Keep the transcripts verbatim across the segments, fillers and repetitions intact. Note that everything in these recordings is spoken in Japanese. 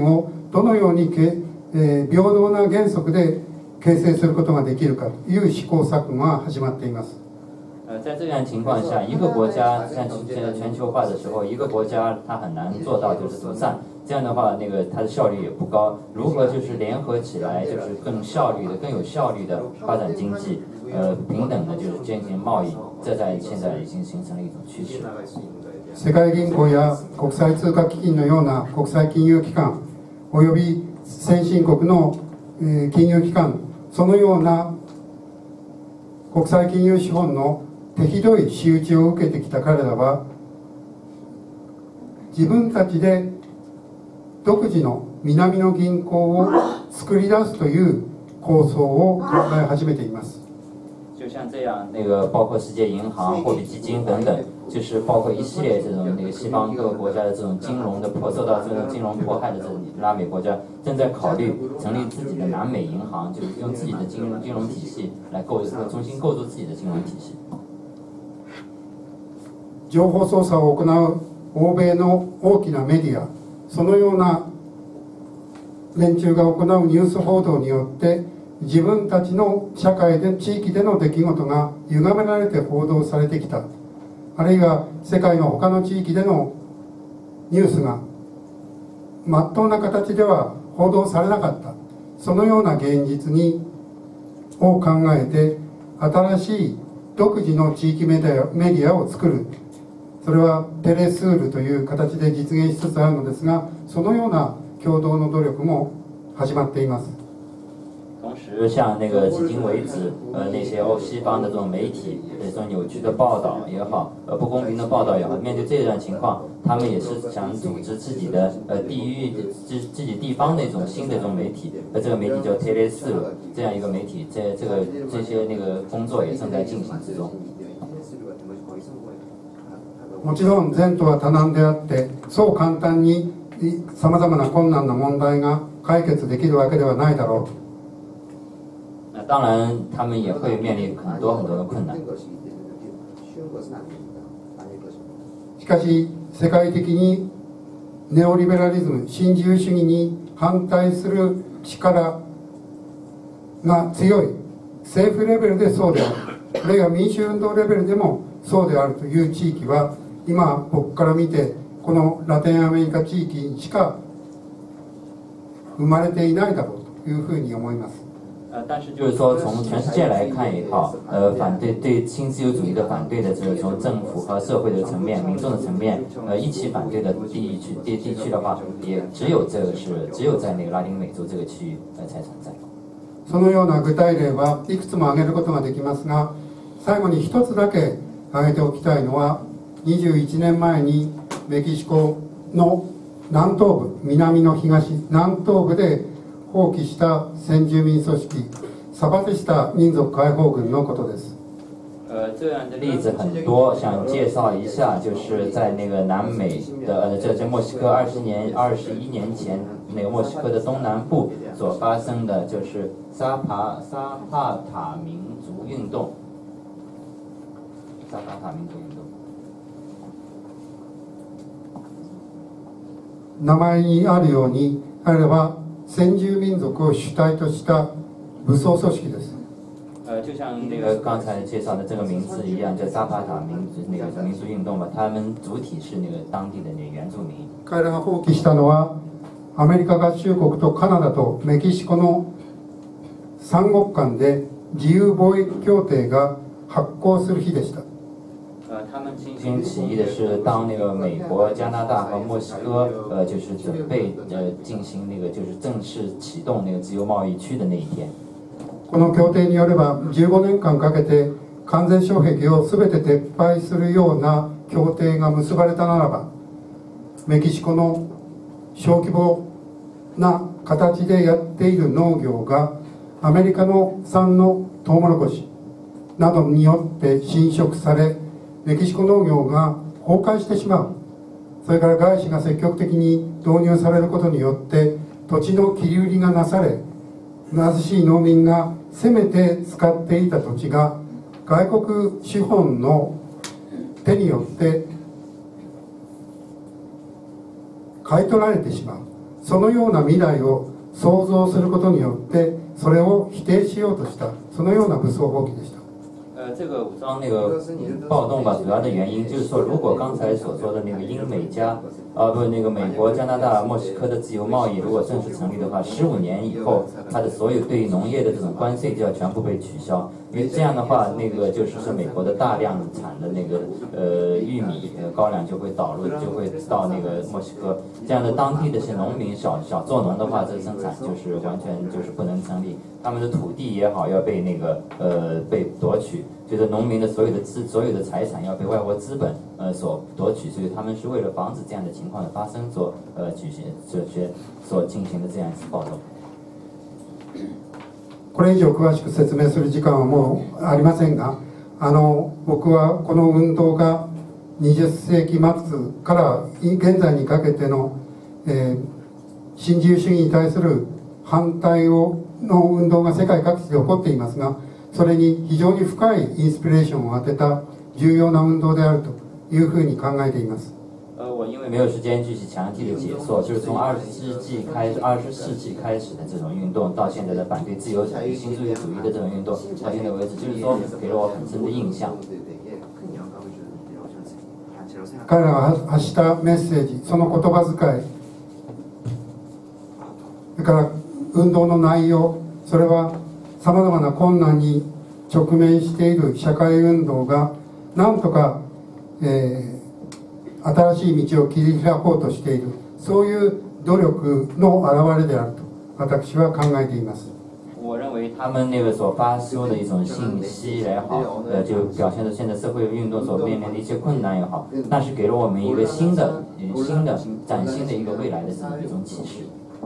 をどのようにけ、えー、平等な原則で形成することができるかという試行錯誤が始まっています。 呃，在这样情况下，一个国家像现在全球化的时候，一个国家它很难做到就是独占，这样的话，那个它的效率也不高。如何就是联合起来，就是更效率的、更有效率的发展经济，呃，平等的就是进行贸易，这在现在已经形成了一种趋势。 世界銀行や国際通貨基金のような国際金融機関および先進国の金融機関、そのような国際金融資本の手ひどい仕打ちを受けてきた彼らは、自分たちで独自の南の銀行を作り出すという構想を考え始めています。 就像这样，那个包括世界银行、货币基金等等，就是包括一系列这种那个西方各个国家的这种金融的迫受到这种金融迫害的这种拉美国家，正在考虑成立自己的南美银行，就是用自己的金融金融体系来构重新构筑自己的金融体系。 情報操作を行う欧米の大きなメディア、そのような連中が行うニュース報道によって自分たちの社会で地域での出来事が歪められて報道されてきた、あるいは世界の他の地域でのニュースがまっとうな形では報道されなかった、そのような現実にを考えて新しい独自の地域メディア、メディアを作る、それはテレスールという形で実現しつつあるのですが、そのような共同の努力も始まっています。 同时，像那个迄今为止，呃，那些欧西方的这种媒体，这种扭曲的报道也好，呃，不公平的报道也好，面对这样情况，他们也是想组织自己的呃地域自自己地方的一种新的这种媒体，呃，这个媒体叫 テレスール，这样一个媒体，这这个这些那个工作也正在进行之中。 もちろん前途は多難であって、そう簡単にさまざまな困難な問題が解決できるわけではないだろうと。 那当然，他们也会面临很多很多的困难。 しかし、世界的にネオリベラリズム、新自由主義に反対する力が強い、政府レベルでそうである、あるいは民主運動レベルでもそうであるという地域は、今僕から見てこのラテンアメリカ地域にしか生まれていないだろうというふうに思います。 呃，但是就是说，从全世界来看也好，呃，反对对新自由主义的反对的这个从政府和社会的层面、民众的层面，呃，一起反对的地区地地区的话，也只有这个是只有在那个拉丁美洲这个区域呃才存在。 そのような具体例はいくつも挙げることができますが、最後に一つだけ挙げておきたいのは、にじゅういちねんまえにメキシコの南東部、南の東、南東部で放棄した先住民組織サバテスタ民族解放軍のことです。 呃，这样的例子很多，想介绍一下，就是在那个南美的，呃，这在墨西哥二十年、二十一年前，那个墨西哥的东南部所发生的，就是沙帕沙帕塔民族运动。沙帕塔民族运动。 名前にあるように、彼らは先住民族を主体とした武装組織です。 呃，就像那个刚才介绍的这个名字一样，叫扎帕塔民族那个民族运动吧，他们主体是那个当地的那个原住民。 彼らが放棄したのは、アメリカ合衆国とカナダとメキシコの三国間で自由貿易協定が発効する日でした。 呃，他们进行起义的是当那个美国、加拿大和墨西哥，呃，就是准备呃进行那个就是正式启动那个自由贸易区的那一天。 この協定によれば、じゅうごねんかんかけて関税障壁をすべて撤廃するような協定が結ばれたならば、メキシコの小規模な形でやっている農業がアメリカの産のトウモロコシなどによって侵食され、メキシコ農業が崩壊してしまう。それから外資が積極的に導入されることによって土地の切り売りがなされ、貧しい農民がせめて使っていた土地が外国資本の手によって買い取られてしまう。 そのような未来を想像することによってそれを否定しようとした、そのような武装蜂起でした。 呃，这个武装那个暴动吧，主要的原因就是说，如果刚才所说的那个英美加，啊不，那个美国、加拿大、墨西哥的自由贸易如果正式成立的话，十五年以后，它的所有对农业的这种关税就要全部被取消。因为这样的话，那个就是说美国的大量产的那个呃玉米、呃高粱就会导入，就会到那个墨西哥。这样的当地的是农民小小做农的话，这个生产就是完全就是不能成立。他们的土地也好，要被那个呃被夺取，就是农民的所有的资所有的财产要被外国资本呃所夺取，所以他们是为了防止这样的情况的发生，所呃举行这些所进行的这样一次暴动。 これ以上詳しく説明する時間はもうありませんが、あの僕はこの運動がにじゅっせいき末から現在にかけての、えー、新自由主義に対する反対をの運動が世界各地で起こっていますが、それに非常に深いインスピレーションを当てた重要な運動であるというふうに考えています。 呃，我因为没有时间具体详细的解说，就是从二十世纪开始，二十世纪开始的这种运动，到现在的反对自由主義、新自由主義的这种运动，到现在为止，就是说给了我很深的印象。 彼らが発したメッセージ、その言葉遣い、それから運動の内容、それはさまざまな困難に直面している社会運動がなんとか、えー新しい道を切り開こうとしている、そういう努力の表れであると私は考えています。 我认为他们那个所发出的一种信息也好，呃，就表现出现在社会运动所面临的一些困难也好，那是给了我们一个新的、新的、崭新的一个未来的这么一种启示。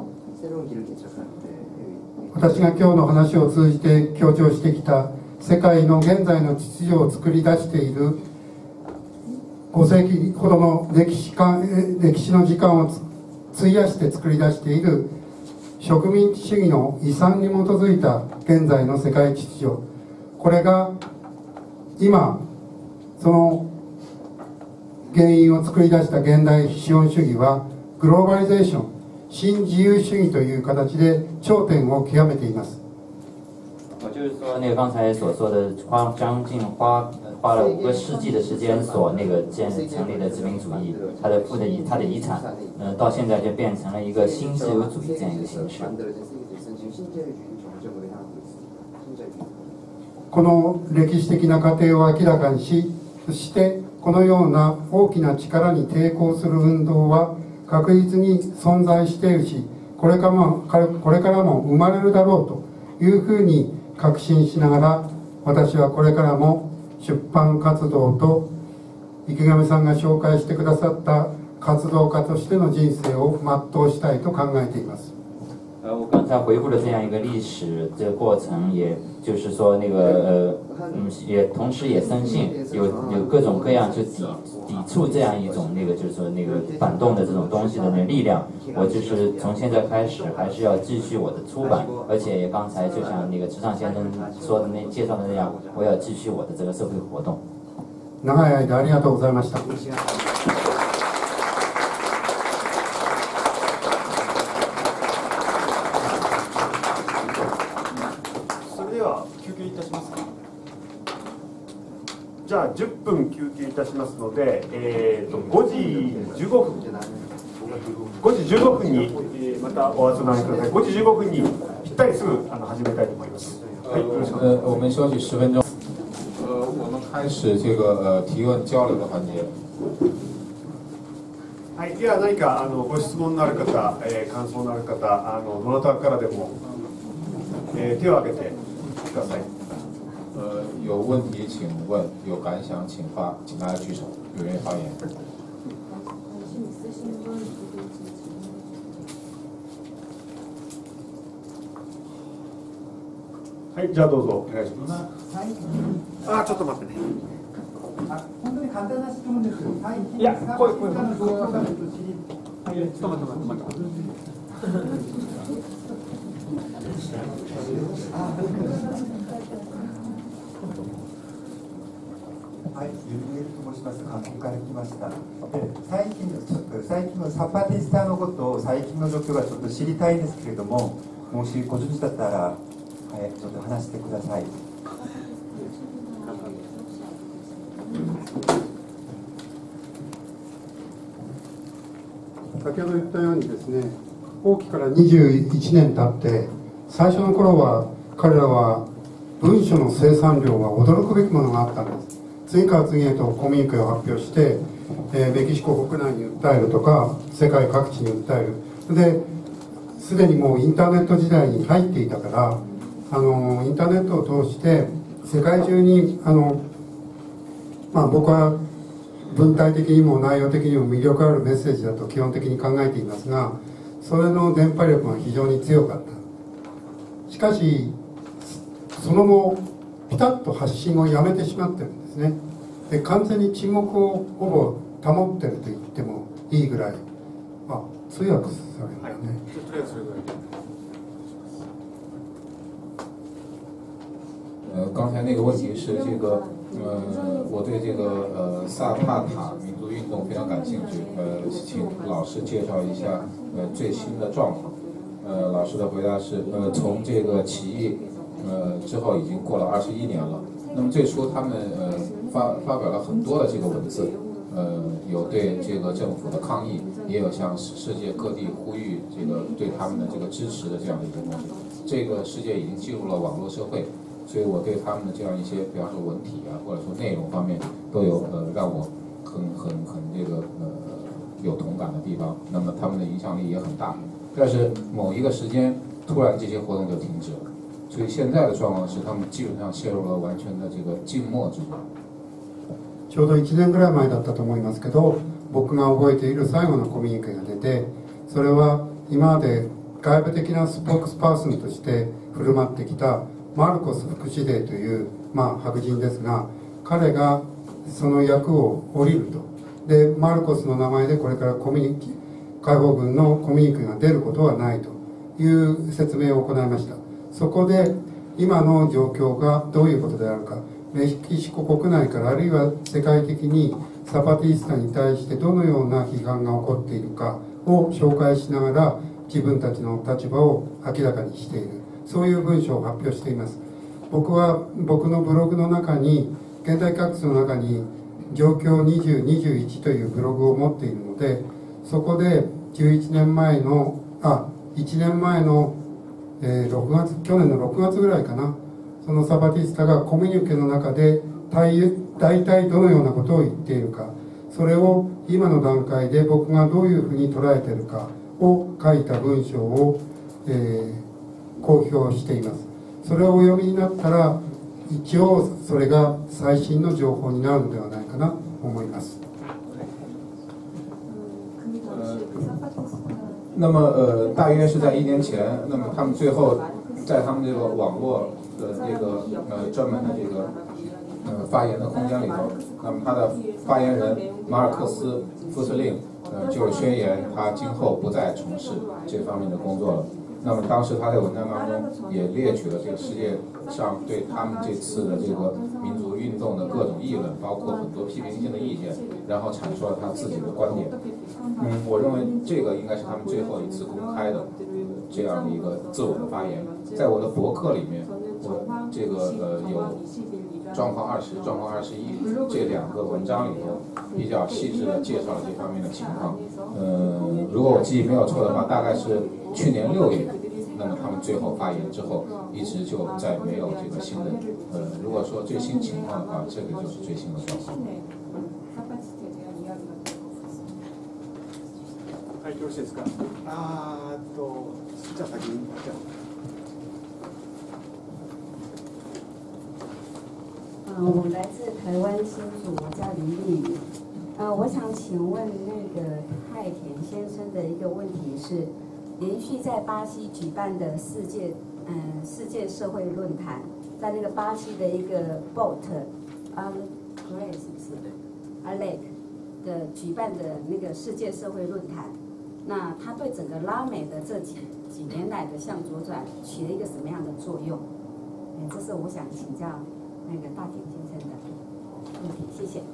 私が今日の話を通じて強調してきた世界の現在の秩序を作り出しているごせいきほどの歴史間歴史の時間を費やして作り出している植民地主義の遺産に基づいた現在の世界秩序、これが今その原因を作り出した現代資本主義はグローバリゼーション、新自由主義という形で頂点を極めています。 我就是说，那个刚才所说的，花将近花花了五个世纪的时间所那个建成立的殖民主义，它的负的遗它的遗产，呃，到现在就变成了一个新自由主义这样一个形式。 この歴史的な過程を明らかにし、そしてこのような大きな力に抵抗する運動は確実に存在しているし、これからもこれからも生まれるだろうというふうに確信しながら、私はこれからも出版活動と池上さんが紹介してくださった活動家としての人生を全うしたいと考えています。 呃，我刚才回顾了这样一个历史这个过程，也就是说那个呃嗯，也同时也深信有有各种各样就抵抵触这样一种那个就是说那个反动的这种东西的那个力量。我就是从现在开始还是要继续我的出版，而且也刚才就像那个池上先生说的那介绍的那样，我要继续我的这个社会活动。 長い間ありがとうございました。 休憩いたしますか。じゃあじゅっぷん休憩いたしますので、えー、とごじじゅうごふんごじじゅうごふんに、えー、またお集まりください。ごじじゅうごふんにぴったりすぐあの始めたいと思います。はい、よろしくお願いします。 呃，我们休息十分钟。呃，我们开始这个呃提问交流的环节。 はい、では何かあのご質問のある方、えー、感想のある方、あのどなたからでも、えー、手を挙げてください。 呃，有问题请问，有感想请发，请大家举手，踊跃发言。 はい、じゃあどうぞお願いします。あ、ちょっと待ってね。 本当に簡単な質問です。 いや、これこれ。 はい、ちょっと待って待って待って。 はい、ゆるげると申します。韓国から来ました。で、最近の最近のサパティスタのことを最近の状況がちょっと知りたいんですけれども、もしご存知だったら、はい、ちょっと話してください。 先ほど言ったようにですね、王毅からにじゅういちねん経って最初の頃は彼らは文書の生産量は驚くべきものがあったんです。次から次へとコミュニケを発表して、えー、メキシコ国内に訴えるとか世界各地に訴える。ですでにもうインターネット時代に入っていたから、あのインターネットを通して世界中にあの、まあ、僕は文体的にも内容的にも魅力あるメッセージだと基本的に考えていますが、それの伝播力が非常に強かった。しかしその後ピタッと発信をやめてしまってるんですね。で、完全に沈黙をほぼ保ってると言ってもいいぐらい、あ、通訳されるんだね、はい、とりあえずそれぐらいで。 呃，刚才那个问题是这个，呃，我对这个呃萨帕塔民族运动非常感兴趣，呃，请老师介绍一下呃最新的状况。呃，老师的回答是，呃，从这个起义呃之后已经过了二十一年了。那么最初他们呃发发表了很多的这个文字，呃，有对这个政府的抗议，也有向世界各地呼吁这个对他们的这个支持的这样的一个东西。这个世界已经进入了网络社会。所以我对他们的这样一些，比方说文体啊，或者说内容方面，都有呃让我很很很这个呃有同感的地方。那么他们的影响力也很大，但是某一个时间突然这些活动就停止了，所以现在的状况是他们基本上陷入了完全的这个静默之中。 ちょうどいちねんぐらい前だったと思いますけど、僕が覚えている最後のコミュニケが出て、それは今まで外部的なスポークスパーソンとして振る舞ってきたマルコス副司令という、まあ、白人ですが、彼がその役を降りると。で、マルコスの名前でこれからコミュニケ解放軍のコミュニケが出ることはないという説明を行いました。そこで今の状況がどういうことであるか、メキシコ国内からあるいは世界的にサパティスタに対してどのような批判が起こっているかを紹介しながら自分たちの立場を明らかにしている、そういう文章を発表しています。僕は僕のブログの中に、現代学術の中に状況にじゅう、にじゅういちというブログを持っているので、そこでじゅういちねんまえのあいちねんまえの、えー、ろくがつ去年のろくがつぐらいかな、そのサパティスタがコミュニケの中で大体どのようなことを言っているか、それを今の段階で僕がどういうふうに捉えているかを書いた文章を、えー公表しています。それをお読みになったら一応それが最新の情報になるのではないかなと思います。 那么呃，大约是在一年前，那么他们最后在他们这个网络的这个呃专门的这个呃发言的空间里头，那么他的发言人马尔克斯副司令呃就是宣言他今后不再从事这方面的工作了。那么当时他在文章当中也列举了这个世界上对他们这次的这个民族运动的各种议论，包括很多批评性的意见，然后阐述了他自己的观点。嗯，我认为这个应该是他们最后一次公开的这样的一个自我的发言。在我的博客里面，我这个呃有状况二十、状况二十一这两个文章里头比较细致的介绍了这方面的情况。呃，如果我记忆没有错的话，大概是去年六月，那么他们最后发言之后，一直就再没有这个新的。呃，如果说最新情况的话，这个就是最新的状况。 はい、よろしいですか。あーと、じゃあ先に。 嗯，我来自台湾新竹，我叫林丽宇。呃，我想请问那个太田先生的一个问题是，连续在巴西举办的世界，嗯、呃，世界社会论坛，在那个巴西的一个 boat， 啊 ，Grace 是不是 ？Alec 的举办的那个世界社会论坛，那它对整个拉美的这几几年来的向左转起了一个什么样的作用？嗯，这是我想请教那个大田先生的。 问题，谢谢。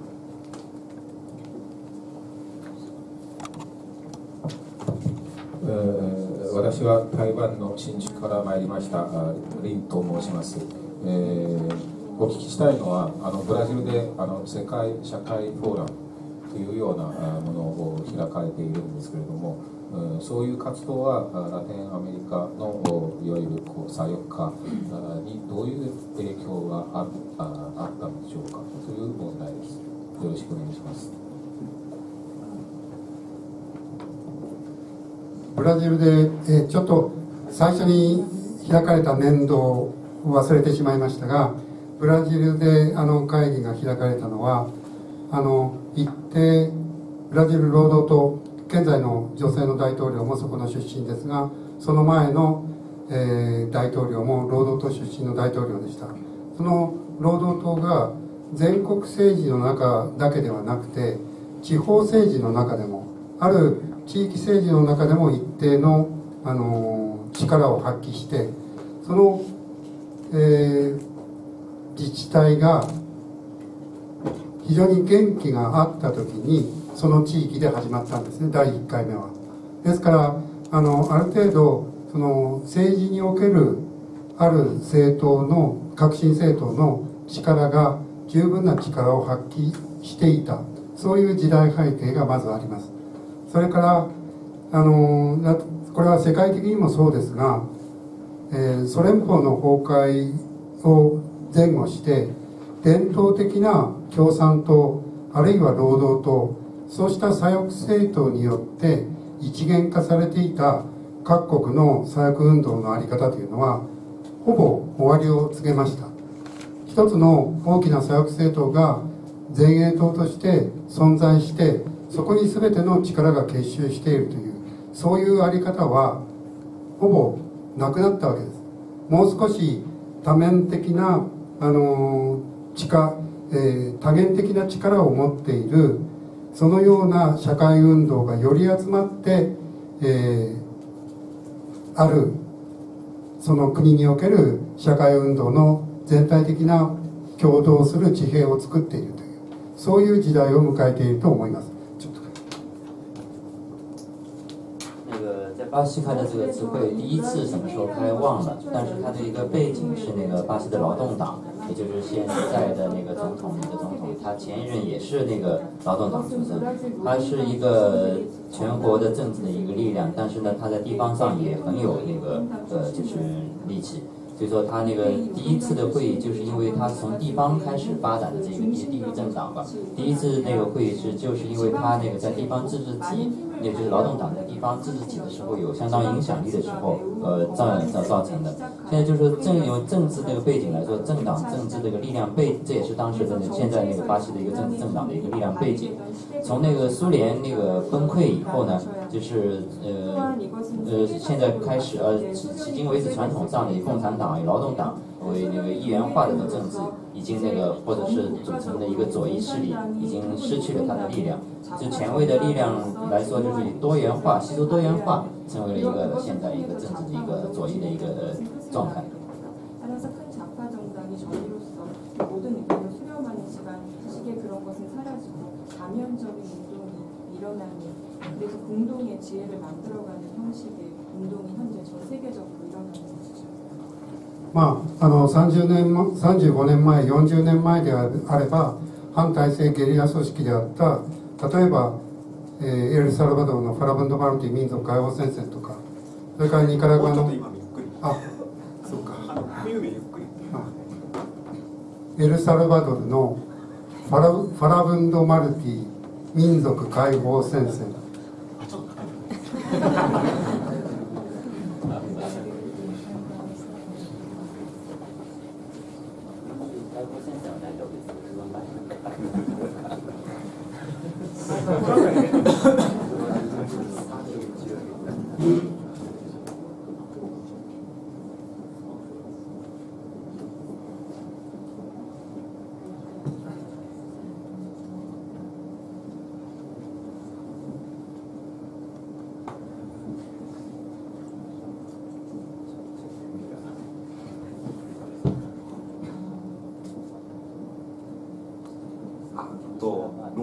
私は台湾の新宿から参りました林と申します。えー、お聞きしたいのはあのブラジルであの世界社会フォーラムというようなものを開かれているんですけれども、そういう活動はラテンアメリカのいわゆるこう左翼化にどういう影響がああったのでしょうかという問題です。よろしくお願いします。 ブラジルで、えー、ちょっと最初に開かれた年度を忘れてしまいましたが、ブラジルであの会議が開かれたのはあの一定ブラジル労働党、現在の女性の大統領もそこの出身ですが、その前の、えー、大統領も労働党出身の大統領でした。その労働党が全国政治の中だけではなくて地方政治の中でも、ある地域政治の中でも一定の、あのー、力を発揮して、その、えー、自治体が非常に元気があった時にその地域で始まったんですね、だいいっかいめは。ですからあのある程度その政治におけるある政党の革新政党の力が十分な力を発揮していた、そういう時代背景がまずあります。それからあのこれは世界的にもそうですが、えー、ソ連邦の崩壊を前後して伝統的な共産党あるいは労働党、そうした左翼政党によって一元化されていた各国の左翼運動の在り方というのはほぼ終わりを告げました。一つの大きな左翼政党が前衛党として存在して、そこに全ての力が結集しているという、そういう在り方はほぼなくなったわけです。もう少し多面的なあの力、えー、多元的な力を持っているそのような社会運動がより集まって、えー、あるその国における社会運動の全体的な共同する地平を作っているという、そういう時代を迎えていると思います。 巴西开的这个集会第一次什么时候开忘了，但是它的一个背景是那个巴西的劳动党，也就是现在的那个总统的总统，他前一任也是那个劳动党出身，他是一个全国的政治的一个力量，但是呢，他在地方上也很有那个呃就是力气。所以说他那个第一次的会议，就是因为他从地方开始发展的这个地地域政党吧。第一次那个会议是就是因为他那个在地方自治体，也就是劳动党在地方自治体的时候有相当影响力的时候，呃造造造成的。现在就是政由政治这个背景来说，政党政治这个力量背，这也是当时的现在那个巴西的一个政治政党的一个力量背景。从那个苏联那个崩溃以后呢，就是呃呃现在开始呃迄今为止传统上的以共产党。以劳动党为那个一元化的政治，已经那个或者是组成的一个左翼势力，已经失去了它的力量。就前卫的力量来说，就是以多元化、吸收多元化，成为了一个现在一个政治的一个左翼的一个呃状态。 まあ、あのさんじゅうねんさんじゅうごねんまえよんじゅうねんまえであれば反体制ゲリラ組織であった例えば、えー、エルサルバドルのファラブンド・マルティ民族解放戦線とか、それからニカラグアのあそうかエルサルバドルのファラファラブンド・マルティ民族解放戦線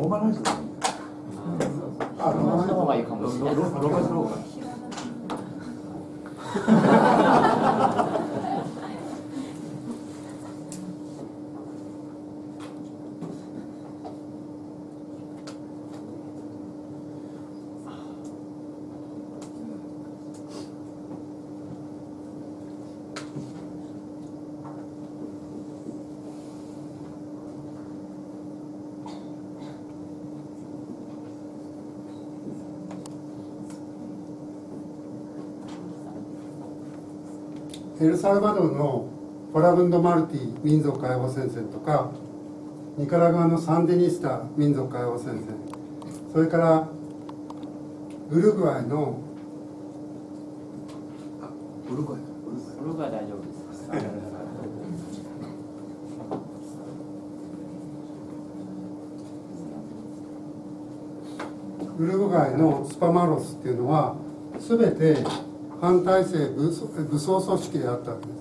ーマライズだね。 あ、ローマの方がいいかもしれない。 ローマ字の方が。 エルサルバドルのフォラブンド・マルティ民族解放戦線とか、ニカラグアのサンディニスタ民族解放戦線、それからウルグアイのウルグアイウルグアイ大丈夫です。 ウルグアイのスパマロスっていうのは全て反体制武装、武装組織であったわけです。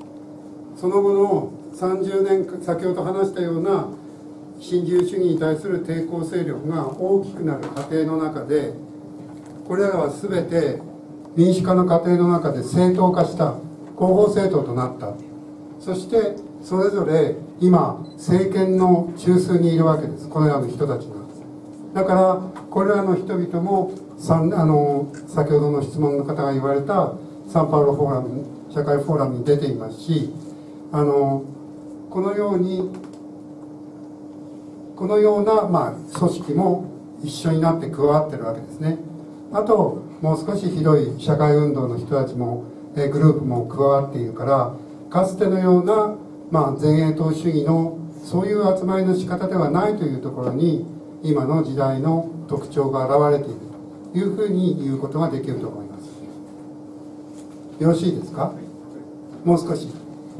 その後のさんじゅうねん、先ほど話したような新自由主義に対する抵抗勢力が大きくなる過程の中で、これらは全て民主化の過程の中で正当化した合法政党となった。そしてそれぞれ今政権の中枢にいるわけです、これらの人たちが。だからこれらの人々もさんあの先ほどの質問の方が言われたサンパウロフォーラム、社会フォーラムに出ていますし、あのこのようにこのような、まあ、組織も一緒になって加わってるわけですね。あともう少しひどい社会運動の人たちも、えグループも加わっているから、かつてのような、まあ、前衛党主義のそういう集まりの仕方ではないというところに今の時代の特徴が現れているというふうに言うことができると思います。よろしいですか？もう少し。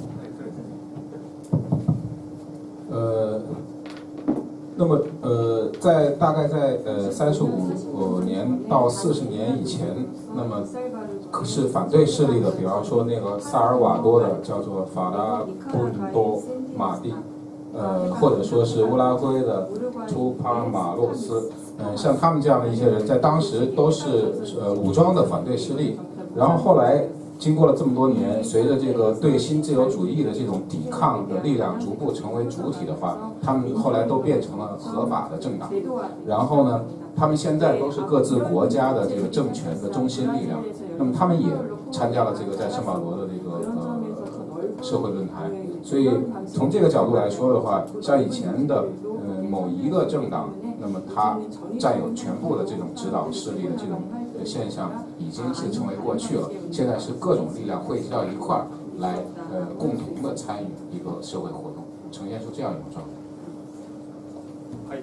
呃，那么呃，在大概在呃三十五年到四十年以前，那么是反对势力的，比方说那个萨尔瓦多的叫做法拉布多马蒂，呃，或者说是乌拉圭的图帕马洛斯，呃，像他们这样的一些人，在当时都是呃武装的反对势力，然后后来。经过了这么多年，随着这个对新自由主义的这种抵抗的力量逐步成为主体的话，他们后来都变成了合法的政党。然后呢，他们现在都是各自国家的这个政权的中心力量。那么他们也参加了这个在圣保罗的这个呃社会论坛。所以从这个角度来说的话，像以前的呃某一个政党，那么它占有全部的这种指导势力的这种现象已经是成为过去了。现在是各种力量汇集到一块儿来，呃，共同的参与一个社会活动，呈现出这样一种状态。 はい。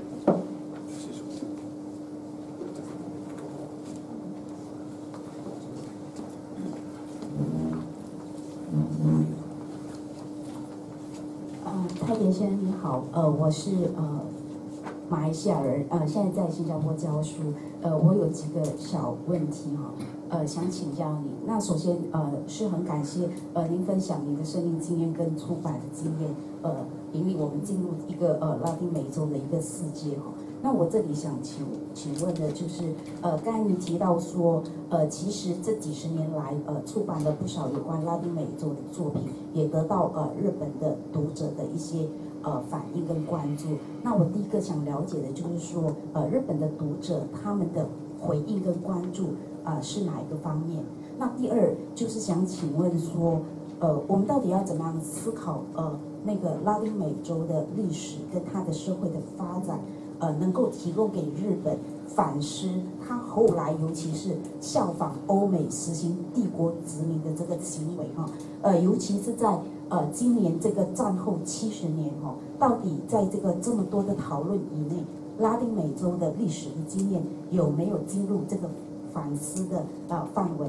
呃，太田先生你好，呃，我是呃马来西亚人，呃，现在在新加坡教书，呃，我有几个小问题哈，呃，想请教你。那首先，呃，是很感谢呃您分享您的生命经验跟出版的经验，呃，引领我们进入一个呃拉丁美洲的一个世界哈。那我这里想请请问的就是，呃，刚才你提到说，呃，其实这几十年来，呃，出版了不少有关拉丁美洲的作品，也得到呃日本的读者的一些呃反应跟关注。那我第一个想了解的就是说，呃，日本的读者他们的回应跟关注啊、呃、是哪一个方面？那第二就是想请问说，呃，我们到底要怎么样思考呃那个拉丁美洲的历史跟它的社会的发展？呃，能够提供给日本反思，他后来尤其是效仿欧美实行帝国殖民的这个行为哈，呃，尤其是在呃今年这个战后七十年哈，到底在这个这么多的讨论以内，拉丁美洲的历史的经验有没有进入这个反思的呃范围？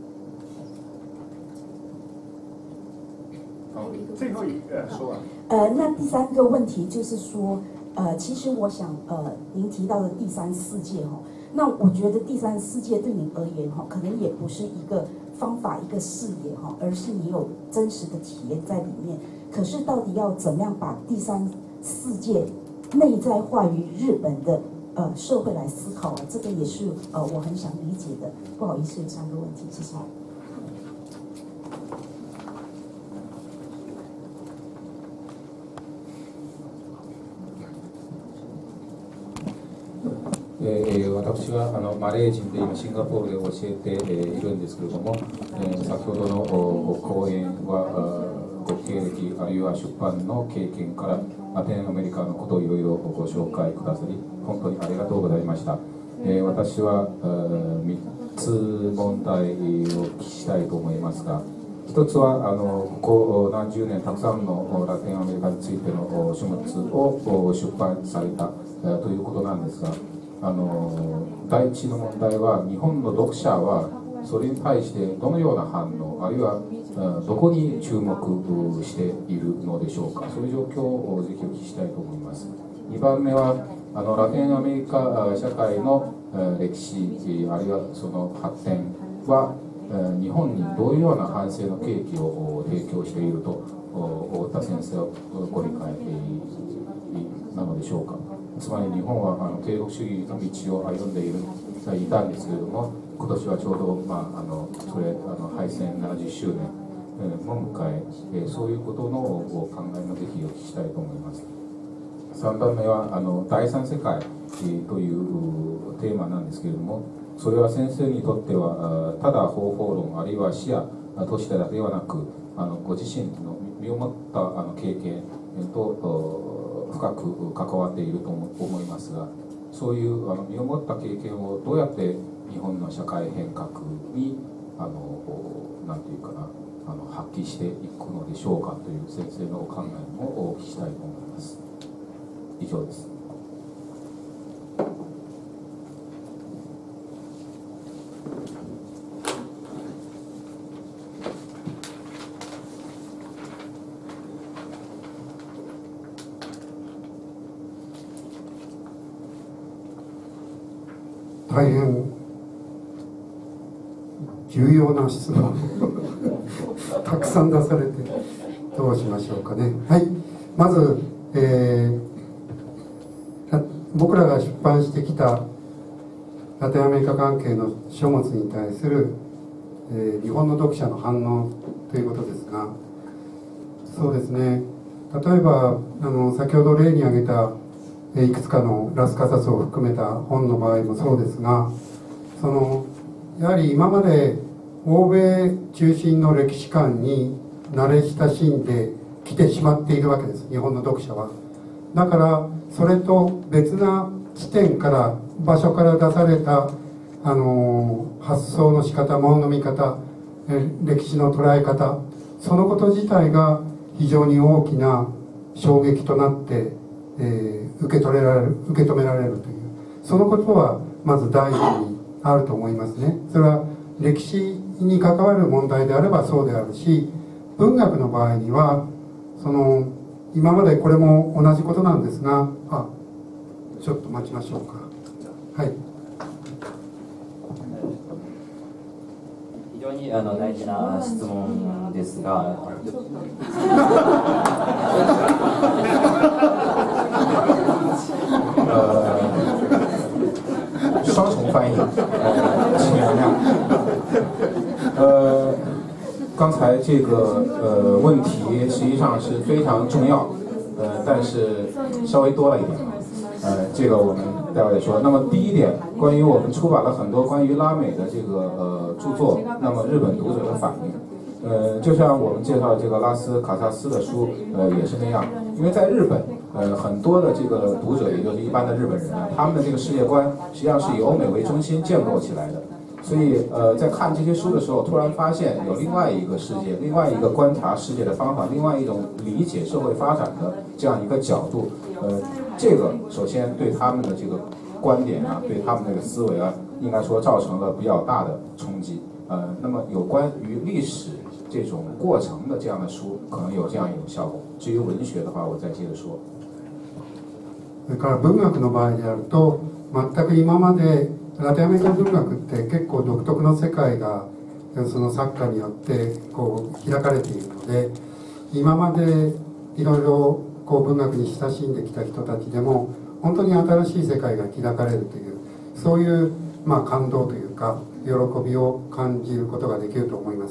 好，最后一个说完。 呃，那第三个问题就是说。呃，其实我想，呃，您提到的第三世界哈，那我觉得第三世界对你而言哈，可能也不是一个方法、一个视野哈，而是你有真实的体验在里面。可是到底要怎么样把第三世界内在化于日本的呃社会来思考啊，这个也是呃我很想理解的。不好意思，有三个问题，谢谢。 えー、私はあのマレー人で今シンガポールで教えて、えー、いるんですけれども、えー、先ほどのご講演はご経歴あるいは出版の経験からラテンアメリカのことをいろいろご紹介くださり本当にありがとうございました。えー、私はみっつ問題をお聞きしたいと思いますが、一つはあのここ何十年たくさんのラテンアメリカについての書物を出版されたということなんですが、あの第一の問題は日本の読者はそれに対してどのような反応あるいはどこに注目しているのでしょうか。そういう状況をぜひお聞きしたいと思います。にばんめはあのラテンアメリカ社会の歴史あるいはその発展は日本にどういうような反省の契機を提供していると太田先生はご理解なのでしょうか。つまり日本はあの帝国主義の道を歩んでいるいたんですけれども、今年はちょうど、まあ、あのそれあの敗戦ななじゅっしゅうねんも迎え、そういうことのお考えもぜひお聞きしたいと思います。さんばんめはあの第三世界というテーマなんですけれども、それは先生にとってはただ方法論あるいは視野としてだけではなく、あのご自身の身をもったあの経験と深く関わっていると思いますが、そういうあの身をもった経験をどうやって日本の社会変革にあのなんていうかなあの発揮していくのでしょうかという先生のお考えもお聞きしたいと思います。以上です。 大変重要な質問たくさん出されてどうしましょうかね。はい、まず、えー、僕らが出版してきたラテンアメリカ関係の書物に対する、えー、日本の読者の反応ということですが、そうですね、例えばあの先ほど例に挙げたいくつかのラスカサスを含めた本の場合もそうですが、そのやはり今まで欧米中心の歴史観に慣れ親しんできてしまっているわけです、日本の読者は。だからそれと別な地点から場所から出されたあの発想の仕方、物の見方、歴史の捉え方、そのこと自体が非常に大きな衝撃となって、えー受け取れられる、受け止められるという、そのことはまず第一にあると思いますね。それは歴史に関わる問題であればそうであるし、文学の場合にはその今までこれも同じことなんですが、あ、ちょっと待ちましょうか。はい。 非常にあの大事な質問ですが、 呃，双重翻译，呃，请原谅。呃，刚才这个呃问题实际上是非常重要，呃，但是稍微多了一点，呃，这个我们待会再说。那么第一点，关于我们出版了很多关于拉美的这个呃著作，那么日本读者的反应。呃，就像我们介绍这个拉斯卡萨斯的书，呃，也是那样。因为在日本，呃，很多的这个读者，也就是一般的日本人啊，他们的这个世界观实际上是以欧美为中心建构起来的。所以，呃，在看这些书的时候，突然发现有另外一个世界，另外一个观察世界的方法，另外一种理解社会发展的这样一个角度。呃，这个首先对他们的这个观点啊，对他们这个思维啊，应该说造成了比较大的冲击。呃，那么有关于历史这种过程的这样的书，可能有这样一种效果。至于文学的话，我再接着说。 それから文学の場合であると、全く今までラテンアメリカ文学って結構独特の世界がその作家によってこう開かれているので、今までいろいろこう文学に親しんできた人たちでも本当に新しい世界が開かれるというそういう、まあ、感動というか喜びを感じることができると思います。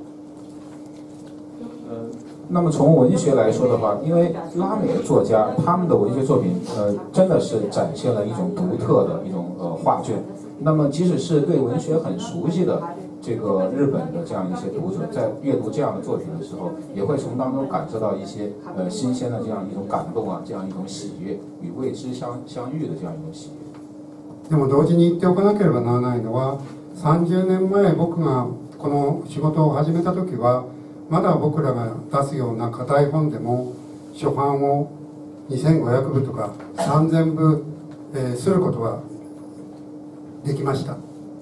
那么从文学来说的话，因为拉美的作家他们的文学作品，呃，真的是展现了一种独特的一种呃画卷。那么即使是对文学很熟悉的这个日本的这样一些读者，在阅读这样的作品的时候，也会从当中感受到一些呃新鲜的这样一种感动啊，这样一种喜悦，与未知相相遇的这样一种喜悦。 でも同時に言っておかなければならないのは、さんじゅうねんまえ僕がこの仕事を始めた時はまだ僕らが出すような硬い本でも初版をにせんごひゃくぶとかさんぜんぶ、えー、することはできました。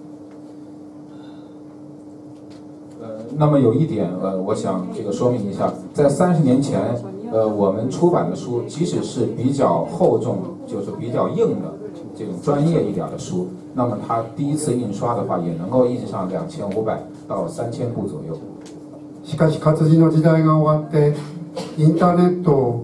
那么有一点，呃，我想这个说明一下，在三十年前，呃，我们出版的书，即使是比较厚重，就是比较硬的这种专业一点的书，那么它第一次印刷的话，也能够印上两千五百到三千部左右。 しかし活字の時代が終わってインターネットを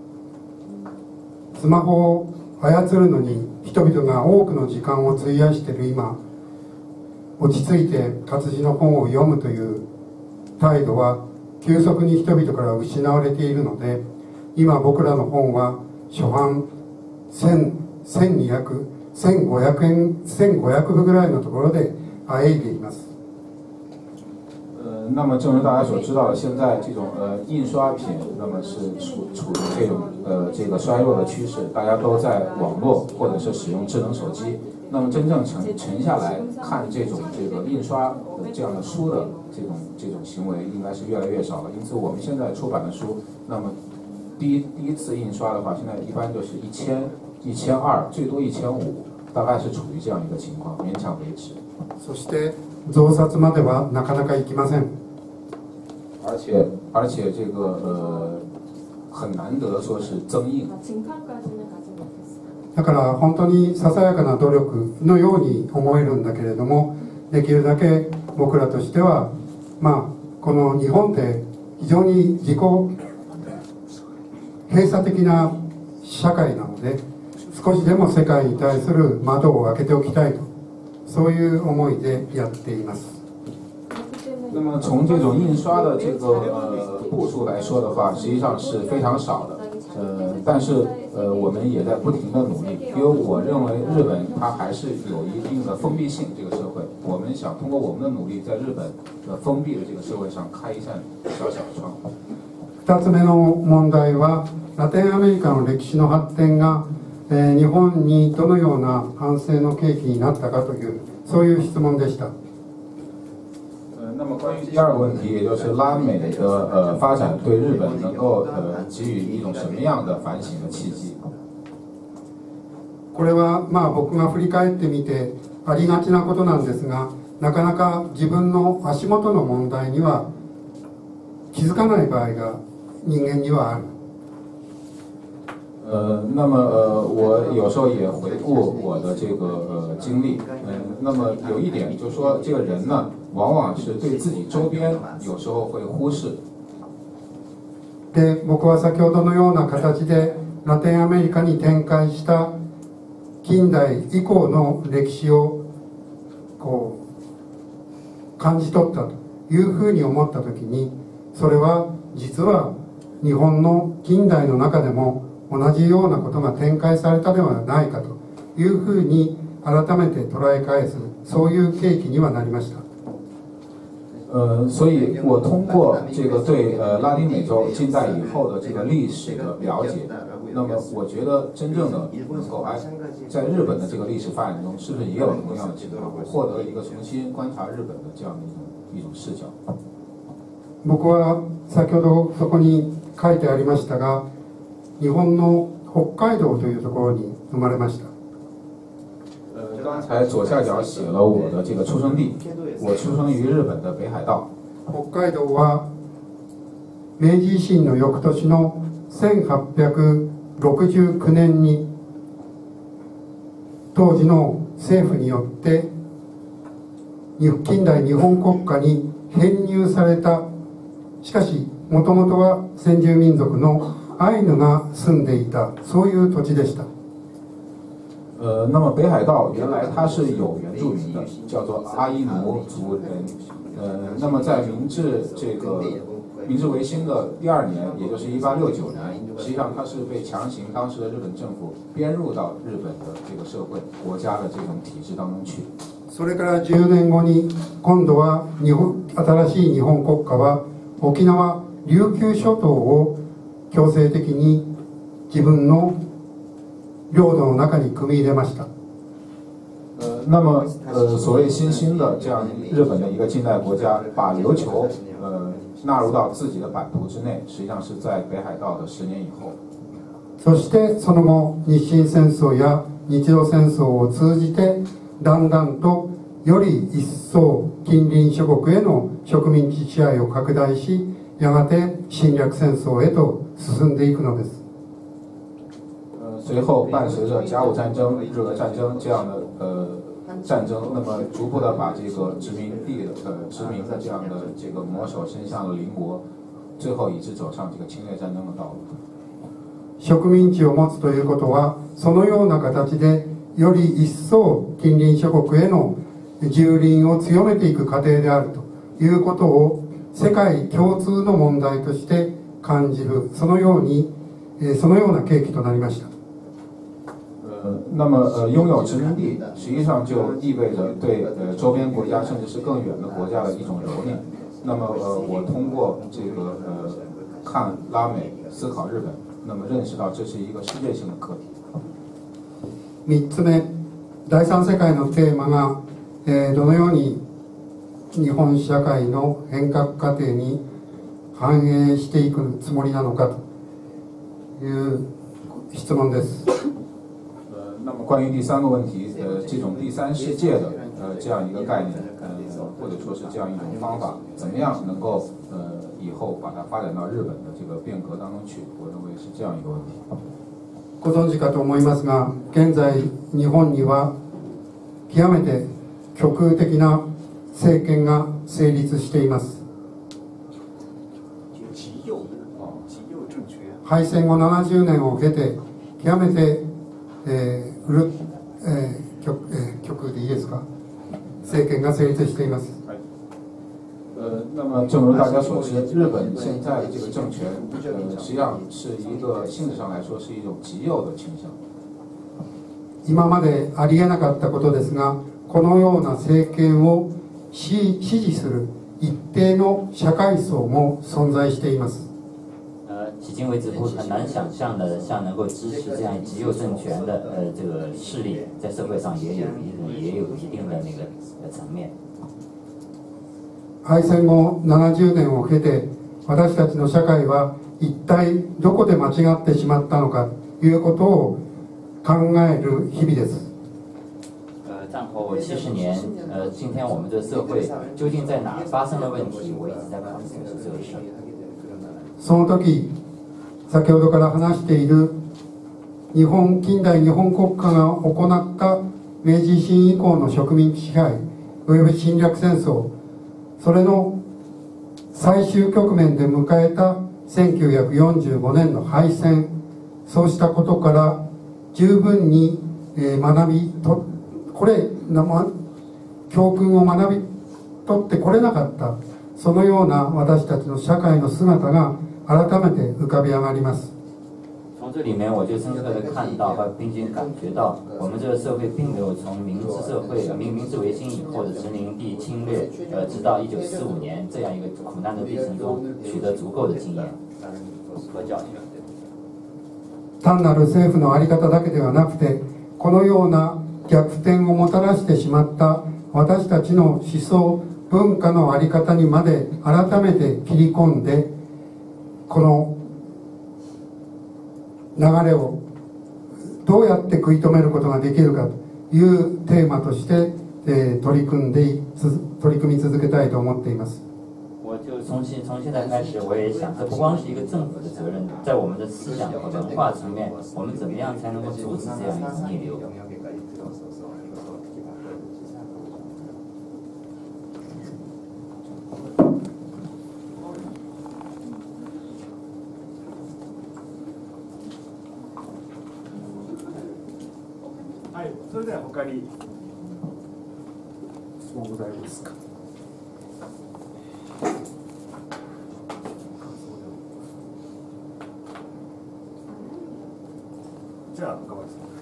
スマホを操るのに人々が多くの時間を費やしている今、落ち着いて活字の本を読むという態度は急速に人々から失われているので、今僕らの本は初版せん、せんにひゃく、せんごひゃくえん、せんごひゃくぶぐらいのところであえいでいます。 那么，正如大家所知道的，现在这种呃印刷品，那么是处处于这种呃这个衰弱的趋势，大家都在网络或者是使用智能手机。那么，真正沉沉下来看这种这个印刷的这样的书的这种这种行为，应该是越来越少了。因此，我们现在出版的书，那么第一第一次印刷的话，现在一般就是一千、一千二，最多一千五，大概是处于这样一个情况，勉强维持。 そして増刷まではなかなかいきません。 而且而且这个呃很难得说是增印。 だから本当にささやかな努力のように思えるんだけれども、できるだけ僕らとしては、まあこの日本って非常に自己閉鎖的な社会なので、少しでも世界に対する窓を開けておきたいと、そういう思いでやっています。 那么从这种印刷的这个呃步数来说的话，实际上是非常少的，呃，但是呃我们也在不停的努力，因为我认为日本它还是有一定的封闭性，这个社会，我们想通过我们的努力，在日本的封闭的这个社会上开一扇小小的窗户。 二つ目の問題は、ラテンアメリカの歴史の発展が、えー、日本にどのような反省の契機になったかという、そういう質問でした。 那么关于第二个问题，也就是拉美的呃发展对日本能够呃给予一种什么样的反省的契機？ これはまあ僕が振り返ってみてありがちなことなんですが、なかなか自分の足元の問題には気づかない場合が人間にはある。 呃，那么呃，我有时候也回顾我的这个呃经历，嗯、呃，那么有一点就是说，这个人呢，往往是对自己周边有时候会忽視。 で、僕は先ほどのような形でラテンアメリカに展開した近代以降の歴史をこう感じ取ったというふうに思ったときに、それは実は日本の近代の中でも同じようなことが展開されたではないかというふうに改めて捉え返す、そういう契機にはなりました。 呃，所以我通过这个对呃拉丁美洲近代以后的这个历史的了解，那么我觉得真正的能够哎，在日本的这个历史发展中，是不是也有同样的情况？我获得了一个重新观察日本的这样的一种一种视角。 僕は先ほどそこに書いてありましたが、日本の北海道というところに生まれました。 呃，刚才左下角写了我的这个出生地，我出生于日本的北海道。 北海道は明治維新の翌年のせんはっぴゃくろくじゅうきゅうねんに当時の政府によって近代日本国家に編入された。しかしもともとは先住民族のアイヌが住んでいた、そういう土地でした。 呃，那么北海道原来它是有原住民的，叫做阿伊努族人。呃，那么在明治这个明治维新的第二年，也就是一八六九年，实际上它是被强行当时的日本政府编入到日本的这个社会国家的这种体制当中去。 それからじゅうねんごに今度は日本新しい日本国家は沖縄琉球諸島を強制的に自分の領土の中に組み入れました。 呃，那么呃，所谓新兴的这样日本的一个近代国家，把琉球呃纳入到自己的版图之内，实际上是在北海道的十年以后。 そしてその後日清戦争や日露戦争を通じてだんだんとより一層近隣諸国への植民地支配を拡大し、やがて侵略戦争へと進んでいくのです。 呃，随后伴随着甲午战争、日俄战争这样的呃战争，那么逐步的把这个殖民地的呃殖民的这样的这个魔手伸向了邻国，最后一直走上这个侵略战争的道路。 植民地を持つということは、そのような形でより一層近隣諸国への蹂躙を強めていく過程であるということを世界共通の問題として感じる、そのようにそのような契機となりました。 呃，那么呃，拥有殖民地实际上就意味着对呃周边国家甚至是更远的国家的一种蹂躏。那么呃，我通过这个呃看拉美、思考日本，那么认识到这是一个世界性的课题。 三つ目、第三世界のテーマが、えー、どのように日本社会の変革過程に反映していくつもりなのかという質問です。 呃，那么关于第三个问题，呃，这种第三世界的呃这样一个概念，呃，或者说是这样一种方法，怎么样能够呃以后把它发展到日本的这个变革当中去？我认为是这样一个问题。 ご存知かと思いますが、現在日本には極めて極右的な政権が成立しています。敗戦後ななじゅうねんを経て極めて、えーうるえー、極えー、極右でいいですか、政権が成立しています。 呃，那么正如大家所知，日本现在的这个政权，呃，实际上是一个性质上来说是一种极右的倾向。 今までありえなかったことですが、このような政権を支持する一定の社会層も存在しています。 呃，迄今为止不很难想象的，像能够支持这样极右政权的呃这个势力，在社会上也有一也有一定的那个层面。 敗戦後ななじゅうねんを経て、私たちの社会は一体どこで間違ってしまったのかということを考える日々です。 呃，战后七十年，呃，今天我们这个社会究竟在哪发生了问题？我一直在考虑的是这个事。 その時、先ほどから話している日本近代日本国家が行った明治維新以降の植民地支配および侵略戦争、それの最終局面で迎えたせんきゅうひゃくよんじゅうごねんの敗戦、そうしたことから十分に学びとこれ教訓を学び取ってこれなかった、そのような私たちの社会の姿が改めて浮かび上がります。 从这里面，我就深刻的看到和并且感觉到，我们这个社会并没有从明治社会、明明治维新以后的殖民地侵略，呃，直到一九四五年这样一个苦难的历程中取得足够的经验和教训。 単なる政府の在り方だけではなくて、このような逆転をもたらしてしまった私たちの思想文化の在り方にまで改めて切り込んで、この流れをどうやって食い止めることができるかというテーマとして、えー、取り組んで取り組み続けたいと思っています。 我就从现从现在开始，我也想，这不光是一个政府的责任，在我们的思想和文化层面，我们怎么样才能够阻止这样一种逆流？ はい、 それでは他に質問ございますか。じゃあ岡林さん。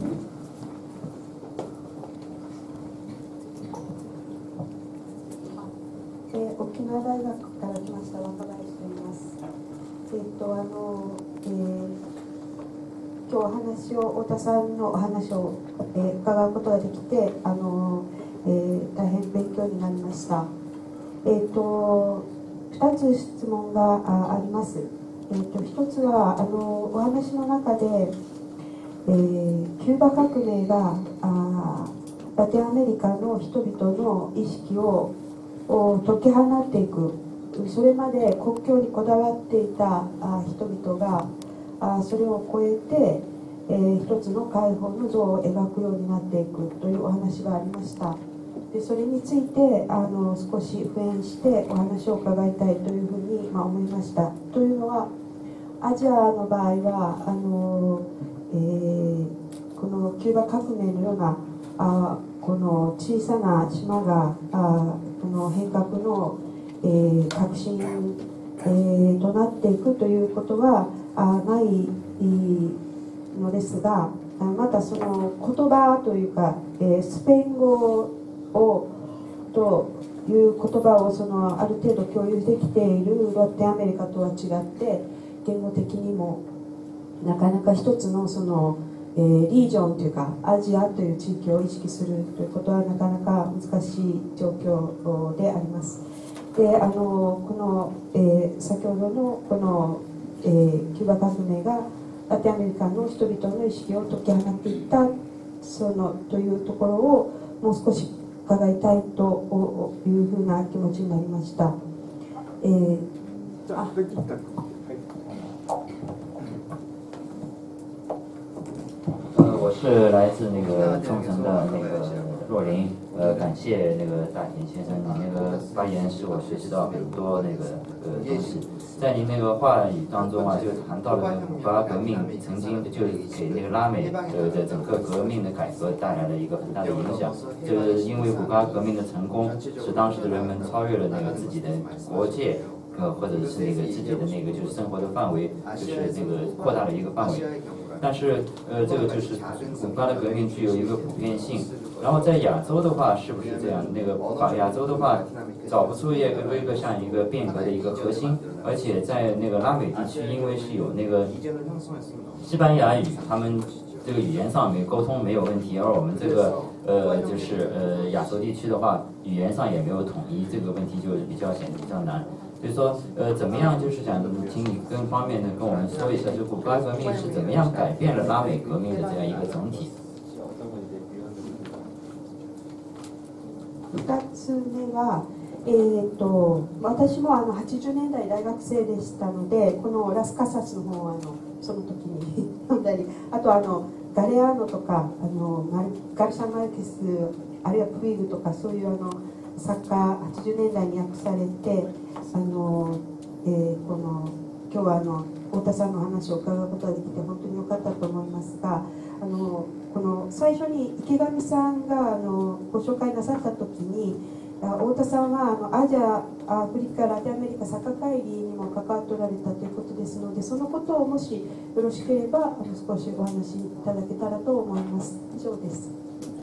えー、沖縄大学から来ました若林と言います。えっ、ー、とあの、えー、今日お話を太田さんのお話を、えー、伺うことができてあの、えー、大変勉強になりました。えっ、ー、とふたつ質問が あ, あります。えっ、ー、とひとつはあのお話の中で、えー、キューバ革命があラテンアメリカの人々の意識をを解き放っていく、それまで国境にこだわっていたあ人々があそれを超えて、えー、一つの解放の像を描くようになっていくというお話がありました。でそれについてあの少し復縁してお話を伺いたいというふうに、まあ、思いました。というのはアジアの場合はあの、えー、このキューバ革命のようなあこの小さな島があこの変革の、えー、革新、えー、となっていくということはあないのですが、またその言葉というか、えー、スペイン語をという言葉をそのある程度共有できているラテンアメリカとは違って言語的にもなかなか一つのそのえー、リージョンというかアジアという地域を意識するということはなかなか難しい状況であります。であのこの、えー、先ほどのこの、えー、キューバ革命がラテンアメリカの人々の意識を解き放っていったそのというところをもう少し伺いたいというふうな気持ちになりました。えー、あ我是来自那个冲绳的那个若琳，呃，感谢那个大田先生，你那个发言使我学习到很多那个呃东西。在您那个话语当中啊，就谈到了古巴革命曾经就给那个拉美的的整个革命的改革带来了一个很大的影响，就是因为古巴革命的成功，使当时的人们超越了那个自己的国界。呃，或者是那个自己的那个就是生活的范围，就是那个扩大了一个范围。但是，呃，这个就是古巴的革命具有一个普遍性。然后在亚洲的话，是不是这样？那个亚洲的话，找不出一个一个像一个变革的一个核心，而且在那个拉美地区，因为是有那个西班牙语，他们这个语言上面沟通没有问题，而我们这个呃就是呃亚洲地区的话，语言上也没有统一，这个问题就是比较显得比较难。所以说，呃，怎么样？就是想请你更方面的跟我们说一下，就古巴革命是怎么样改变了拉美革命的这样一个整体。 ふたつめは、えー、と私もあのはちじゅうねんだい大学生でしたので、このラスカサスの本をあのその時に読んだり、あとあのガレアーノとかあのガルシャ・マルケス、あるいはプイグとかそういうあの作家はちじゅうねんだいに訳されて、あの、えー、この今日はあの太田さんの話を伺うことができて本当に良かったと思いますが、あのこの最初に池上さんがあのご紹介なさった時に、太田さんはあのアジア、アフリカ、ラテンアメリカサッカー会議にも関わっておられたということですので、そのことをもしよろしければあの少しお話しいただけたらと思います。以上です。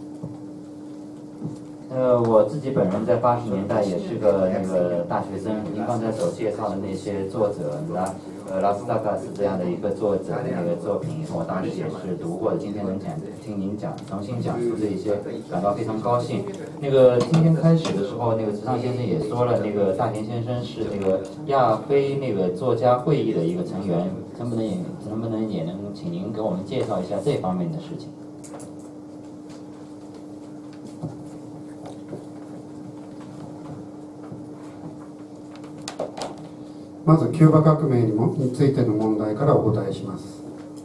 呃，我自己本人在八十年代也是个那个大学生。您刚才所介绍的那些作者，拉呃拉斯达卡斯这样的一个作者的那个作品，我当时也是读过的。今天能讲听您讲重新讲述这一些，感到非常高兴。那个今天开始的时候，那个池上先生也说了，那个大田先生是那个亚非那个作家会议的一个成员，能不能也能不能也能请您给我们介绍一下这方面的事情？ まずキューバ革命にもについての問題からお答えします。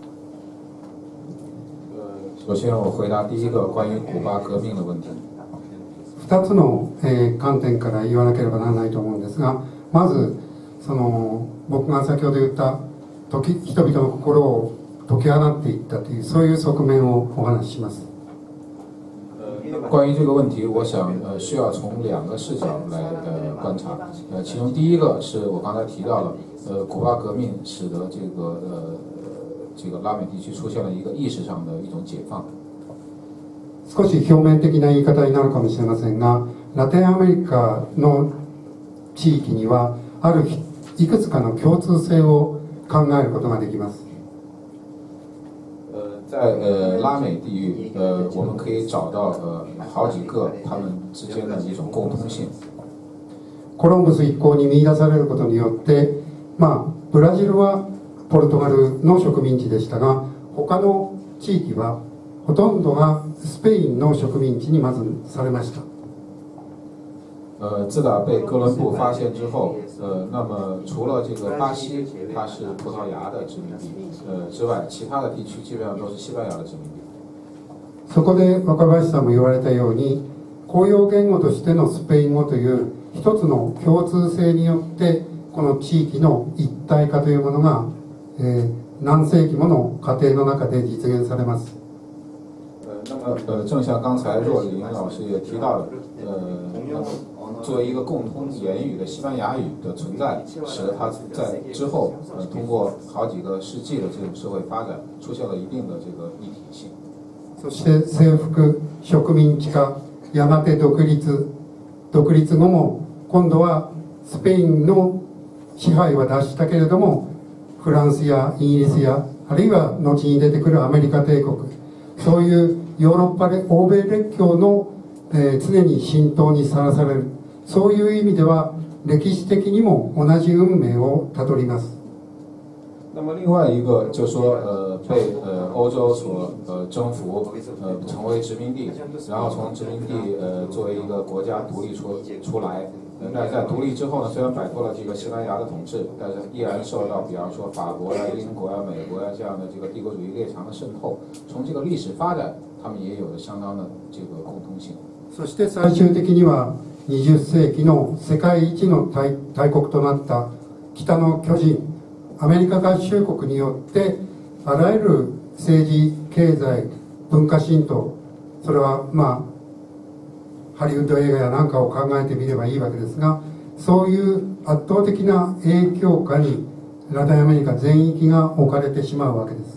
首先我回答第一个关于古巴革命的问题。 ふたつの、えー、観点から言わなければならないと思うんですが、まずその僕が先ほど言った時人々の心を解き放っていったというそういう側面をお話しします。 关于这个问题，我想呃需要从两个视角来呃观察。呃，其中第一个是我刚才提到了，呃，古巴革命使得这个呃这个拉美地区出现了一个意识上的一种解放。 少し表面的な言い方になるかもしれませんが、ラテンアメリカの地域にはあるいくつかの共通性を考えることができます。 呃，在呃拉美地域，呃，我们可以找到呃好几个他们之间的一种共通性。 コロンブス一行に見出されることによって、まあ、ブラジルはポルトガルの植民地でしたが、他の地域はほとんどがスペインの植民地にまずされました。 呃，自打被哥伦布发现之后，呃，那么除了这个巴西它是葡萄牙的殖民地，呃之外，其他的地区基本上都是西班牙的殖民地。 そこで若林さんも言われたように、公用言語としてのスペイン語という一つの共通性によってこの地域の一体化というものが、えー、何世紀もの過程の中で実現されます。 那么呃，正像刚才若琳老师也提到了，呃，那么作为一个共通言语的西班牙语的存在，使得它在之后呃通过好几个世纪的这种社会发展，出现了一定的这个一体性。 そして征服、植民地化、やがて独立、独立後も今度はスペインの支配は脱したけれども、フランスやイギリスやあるいは後に出てくるアメリカ帝国、そういうヨーロッパで欧米列強の、えー、常に浸透にさらされる、そういう意味では歴史的にも同じ運命をたどります。 那么另外一个就是说，呃，被呃欧洲所呃征服，呃成为殖民地，然后从殖民地呃作为一个国家独立出出来。那在独立之后呢，虽然摆脱了这个西班牙的统治，但是依然受到比方说法国呀、英国呀、美国呀这样的这个帝国主义列强的渗透。从这个历史发展，他们也有着相当的这个共通性。 そして最終的にはにじゅっ世紀の世界一の 大, 大国となった北の巨人アメリカ合衆国によってあらゆる政治、経済、文化浸透、それはまあハリウッド映画やなんかを考えてみればいいわけですが、そういう圧倒的な影響下にラテンアメリカ全域が置かれてしまうわけです。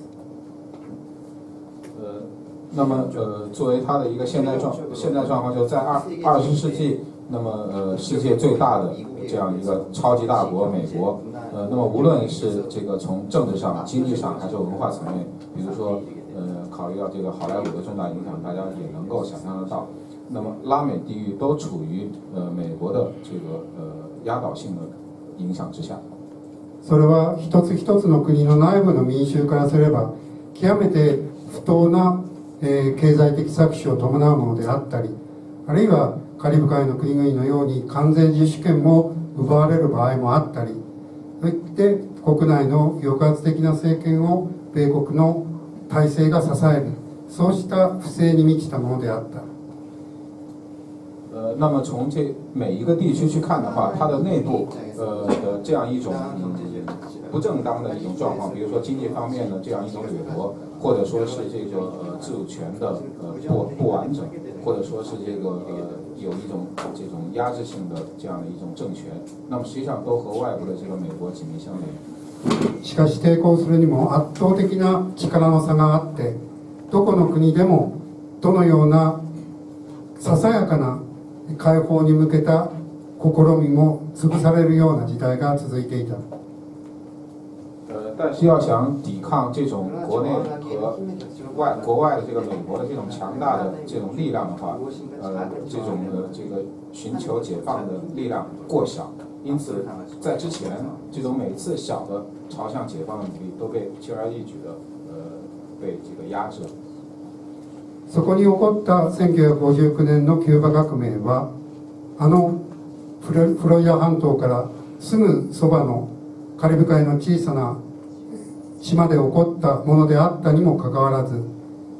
呃，那么呃，作为它的一个现代状现代状况，就在二二十世纪，那么呃，世界最大的这样一个超级大国美国，呃，那么无论是这个从政治上、经济上，还是文化层面，比如说呃，考虑到这个好莱坞的重大影响，大家也能够想象得到。那么拉美地域都处于呃美国的这个呃压倒性的影响之下。 それは一つ一つの国の内部の民衆からすれば極めて不当な、えー、経済的搾取を伴うものであったり、あるいはカリブ海の国々のように完全自主権も奪われる場合もあったり、そして国内の抑圧的な政権を米国の体制が支える、そうした不正に満ちたものであった。 呃，那么从这每一个地区去看的话，它的内部呃的这样一种嗯不正当的一种状况，比如说经济方面的这样一种掠夺，或者说是这个呃自主权的呃不不完整，或者说是这个呃有一种这种压制性的这样的一种政权，那么实际上都和外部的这个美国紧密相连。 しかし抵抗するにも圧倒的な力の差があって、どこの国でもどのようなささやかな解放に向けた試みも潰されるような時代が続いていた。 呃，但是要想抵抗这种国内和外国外的这个美国的这种强大的这种力量的话，呃，这种的这个寻求解放的力量过小，因此在之前这种每次小的朝向解放的努力都被轻而易举的呃被这个压制了。 そこに起こったせんきゅうひゃくごじゅうきゅうねんのキューバ革命は、あのフロフロリダ半島からすぐそばのカリブ海の小さな島で起こったものであったにもかかわらず、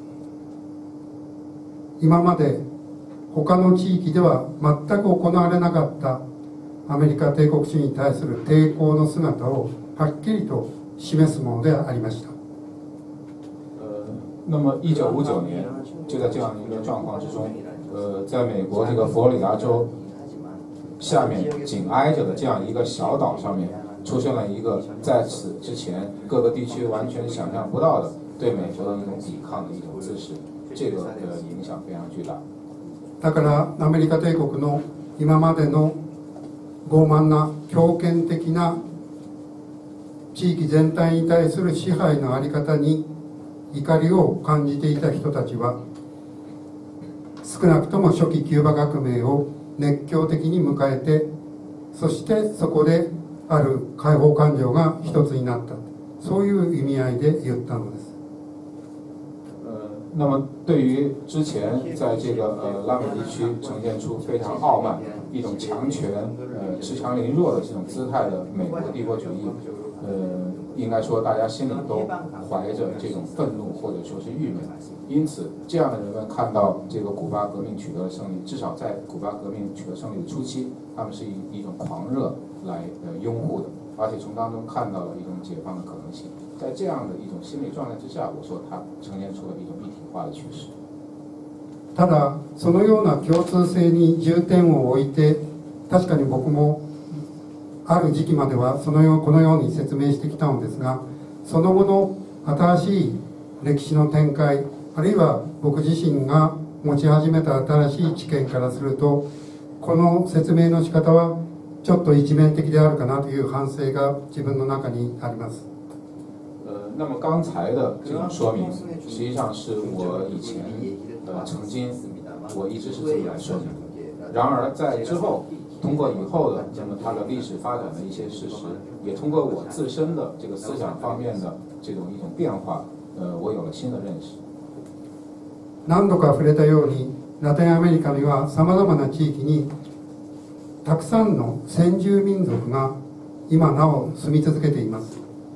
今まで他の地域では全く行われなかったアメリカ帝国主義に対する抵抗の姿をはっきりと示すものでありました。 那么，一九五九年，就在这样的一个状况之中， 呃，在美国这个佛罗里达州下面紧挨着的这样一个小岛上面，出现了一个在此之前各个地区完全想象不到的对美国的一种抵抗的一种姿势，这个呃影响非常巨大。 だからアメリカ帝国の今までの傲慢な強権的な地域全体に対する支配の在り方に怒りを感じていた人たちは、少なくとも初期キューバ革命を熱狂的に迎えて、そしてそこである解放感情が一つになった、そういう意味合いで言ったのです。 那么对于之前在这个呃拉美地区呈现出非常傲慢、一种强权、呃恃强凌弱的这种姿态的美国帝国主义，呃，应该说大家心里都怀着这种愤怒或者说是郁闷。因此，这样的人们看到这个古巴革命取得了胜利，至少在古巴革命取得胜利的初期，他们是以一种狂热来呃拥护的，而且从当中看到了一种解放的可能性。在这样的一种心理状态之下，我说它呈现出了一种一体化的趋势。 ただそのような共通性に重点を置いて、確かに僕もある時期まではそのようこのように説明してきたのですが、その後の新しい歴史の展開、あるいは僕自身が持ち始めた新しい知見からすると、この説明の仕方はちょっと一面的であるかなという反省が自分の中にあります。 那么刚才的这种说明，实际上是我以前呃曾经我一直是这么来说明的。然而在之后，通过以后的那么它的历史发展的一些事实，也通过我自身的这个思想方面的这种一种变化，呃，我有了新的认识。 何度か触れたように、ラテンアメリカにはさまざまな地域にたくさんの先住民族が今なお住み続けています。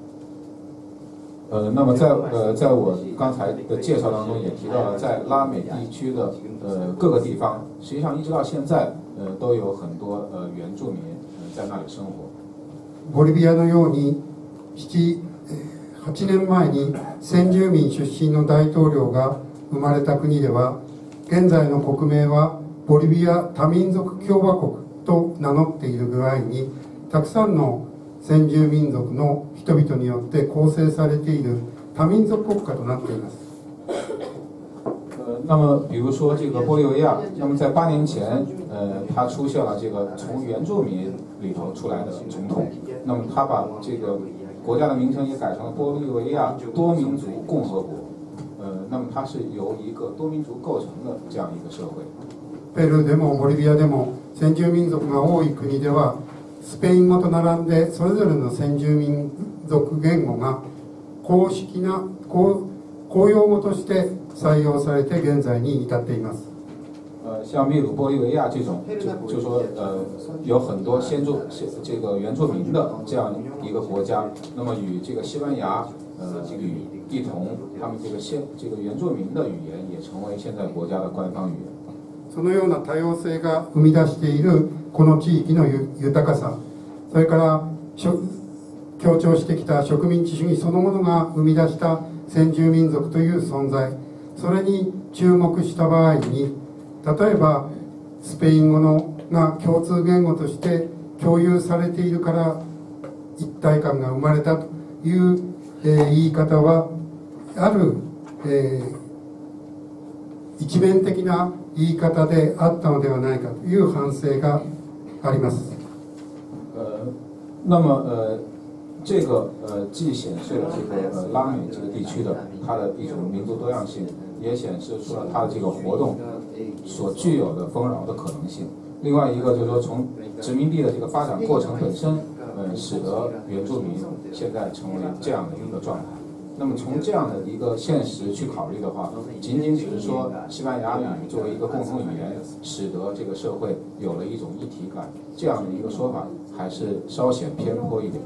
呃，那么在呃，在我刚才的介绍当中也提到了，在拉美地区的呃各个地方，实际上一直到现在，呃，都有很多呃原住民呃在那里生活。 ボリビアのように七八年前に先住民出身の大統領が生まれた国では、現在の国名はボリビア多民族共和国と名乗っているぐらいに、たくさんの先住民族の人々によって構成されている多民族国家となっています。 呃，那么比如说这个玻利维亚，那么在八年前，呃，他出现了这个从原住民里头出来的总统，那么他把这个国家的名称也改成了玻利维亚多民族共和国。呃，那么它是由一个多民族構成的这样一个社会。 ペルーでもボリビアでも先住民族が多い国では、スペイン語と並んでそれぞれの先住民族言語が公式な 公, 公用語として採用されて現在に至っています。 呃，像秘鲁、玻利维亚这种，就就说呃，有很多先住这个原住民的这样一个国家，那么与这个西班牙呃语一同，他们这个先这个原住民的语言也成为现在国家的官方语言。 そのような多様性が生み出しているこの地域の豊かさ、それから強調してきた植民地主義そのものが生み出した先住民族という存在、それに注目した場合に、例えばスペイン語のが共通言語として共有されているから一体感が生まれたという、えー、言い方はある、えー、一面的な言い方であったのではないかという反省があります。 呃，那么呃，这个呃既显示了这个呃拉美这个地区的它的一种民族多样性，也显示出了它的这个活动所具有的丰饶的可能性。另外一个就是说，从殖民地的这个发展过程本身，呃，使得原住民现在成为这样的一个状态。那么从这样的一个现实去考虑的话，仅仅只是说西班牙语作为一个共同语言，使得这个社会有了一种一体感，这样的一个说法还是稍显偏颇一点。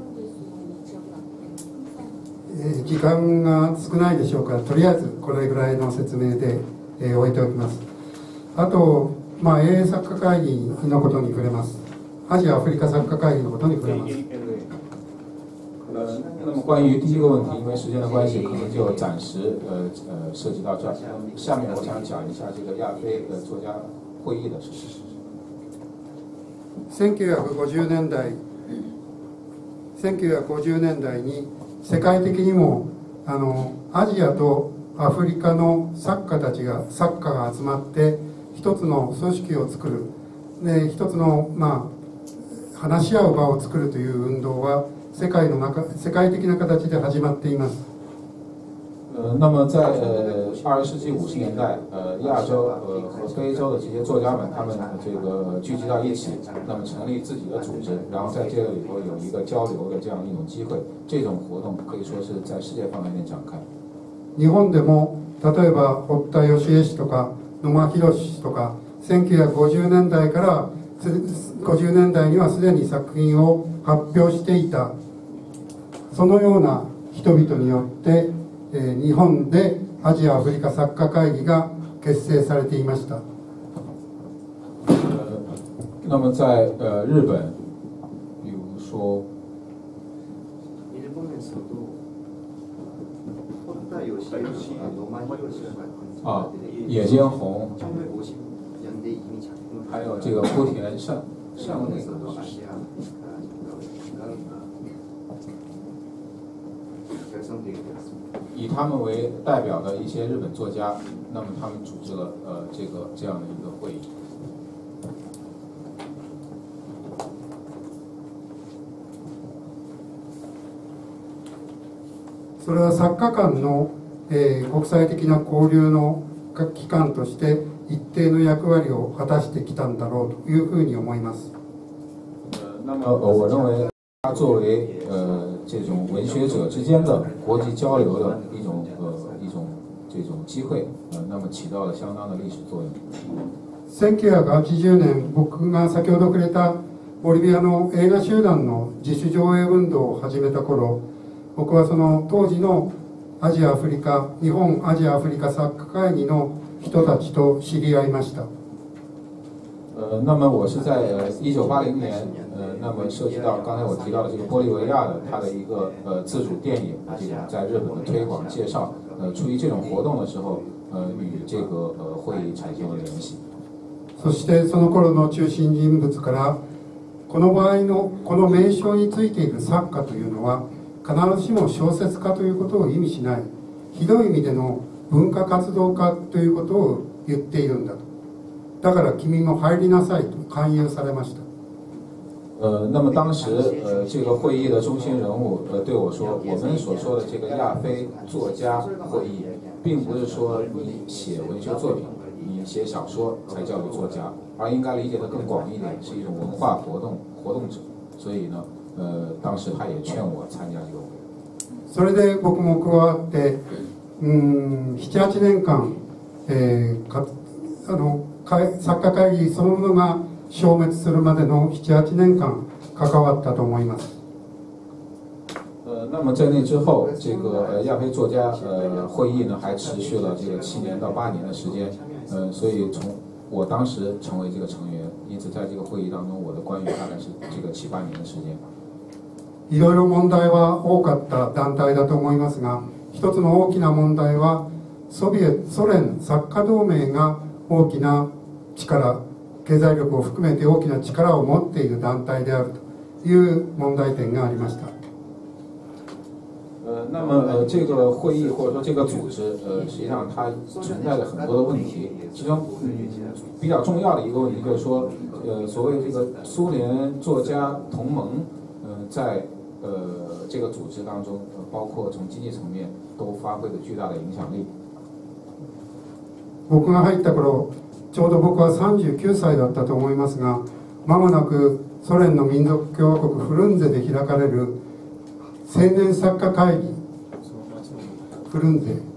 えー、時間が少ないでしょうから、とりあえずこれぐらいの説明で、えー、置いておきます。あと、まあ、英英作家会議のことに触れます。アジア・アフリカ作家会議のことに触れます。 呃，那么关于第一个问题，因为时间的关系，可能就暂时呃呃涉及到这儿。下面我想讲一下这个亚非的作家会议的事实。 せんきゅうひゃくごじゅうねんだい、せんきゅうひゃくごじゅうねんだいに世界的にもあのアジアとアフリカの作家たちが作家が集まって一つの組織を作る、で一つのまあ話し合う場を作るという運動は世界の中世界的な形で始まっています。 呃，那么在呃二十世纪五十年代，呃亚洲呃和非洲的这些作家们，他们这个聚集到一起，那么成立自己的组织，然后在这个里头有一个交流的这样一种机会，这种活动可以说是在世界范围内展开。 日本でも例えば堀田芳恵氏とか野間弘氏とかせんきゅうひゃくごじゅうねんだいからごじゅうねんだいにはすでに作品を発表していた、そのような人々によってえー、日本でアジア・アフリカ作家会議が結成されていました。 呃，那么在呃日本，比如说，啊，野间宏，还有这个福田善善那个。以他们为代表的一些日本作家，那么他们组织了呃这个这样的一个会议。 それは作家間の、えー、国際的な交流の機関として一定の役割を果たしてきたんだろうというふうに思います。 呃，那么我认为它作为呃这种文学者之间的国际交流的一种呃一种这种機会，呃，那么起到了相当的历史作用。 せんきゅうひゃくはちじゅうねん、僕が先ほど触れたボリビアの映画集団の自主上映運動を始めた頃、僕はその当時のアジア・アフリカ、日本アジア・アフリカ作家会議の人たちと知り合いました。 呃，那么我是在呃一九八零年，呃，那么涉及到刚才我提到的这个玻利维亚的它的一个呃自主电影这种在日本的推广介绍，呃，出于这种活动的时候，呃，与这个呃会议产生了联系。 そしてその頃の中心人物からこの場合のこの名称についている作家というのは必ずしも小説家ということを意味しない、ひどい意味での文化活動家ということを言っているんだと。だから君も入りなさいと勧誘されました。 呃，那么当时呃这个会议的中心人物呃对我说，我们所说的这个亚非作家会议，并不是说你写文学作品、你写小说才叫做作家，而应该理解的更广一点，是一种文化活动活动者。所以呢，呃，当时他也劝我参加这个会议。 それで僕も加わって、うーん、なな、はちねんかん、えー、かあの作家会議そのものが消滅するまでのなな、はちねんかん関わったと思います。 呃，那么在那之后，这个呃亚非作家呃会议呢，还持续了这个七年到八年的时间。呃，所以从我当时成为这个成员，因此在这个会议当中，我的关与大概是这个七八年的时间。 いろいろ問題は多かった団体だと思いますが、一つの大きな問題はソビエソ連作家同盟が大きな力、経済力を含めて大きな力を持っている団体であるという問題点がありました。 呃，那么呃，这个会议或者说这个组织，呃，实际上它存在着很多的问题，其中嗯比较重要的一个问题就是说，呃，所谓这个苏联作家同盟，呃，在呃这个组织当中，呃，包括从经济层面都发挥了巨大的影响力。 僕が入った頃、ちょうど僕はさんじゅうきゅうさいだったと思いますが、まもなくソ連の民族共和国フルンゼで開かれる青年作家会議、フルンゼ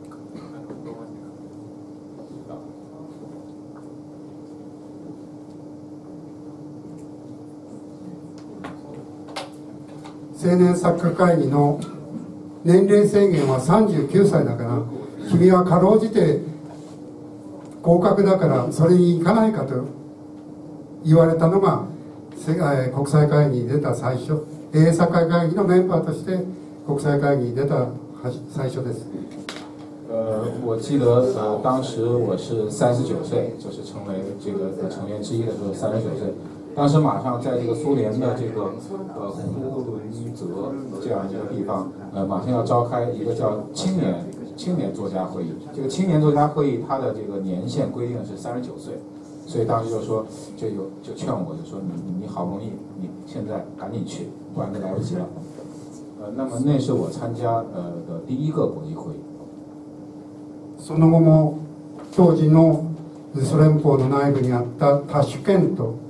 青年作家会議の年齢制限はさんじゅうきゅうさいだから、君はかろうじて合格だからそれに行かないかと言われたのが世界国際会議に出た最初英社会会議のメンバーとして国際会議に出た最初です。 呃，我记得呃，当时我是三十九岁，就是成为这个成员之一的时候，三十九岁。当时马上在这个苏联的这个呃呼伦泽这样一个地方，呃，马上要召开一个叫青年青年作家会议。这个青年作家会议，它的这个年限规定是三十九岁，所以当时就说，就有就劝我，就说你你好不容易，你现在赶紧去，不然就来不及了。呃，那么那是我参加呃的第一个国际会议。 その後も当時のソ連邦の内部にあったタシュケント、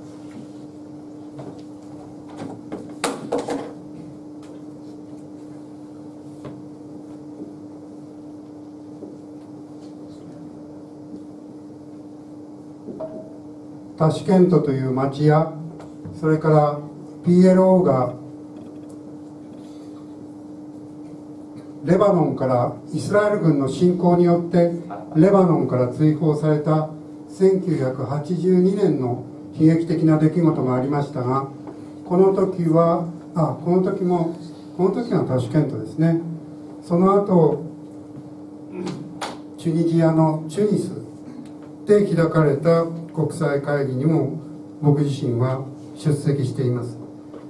タシュケントという町や、それから ピーエルオー がレバノンからイスラエル軍の侵攻によってレバノンから追放されたせんきゅうひゃくはちじゅうにねんの悲劇的な出来事がありましたが、この時はあこの時もこの時はタシュケントですね。その後チュニジアのチュニスで開かれた国際会議にも僕自身は出席しています。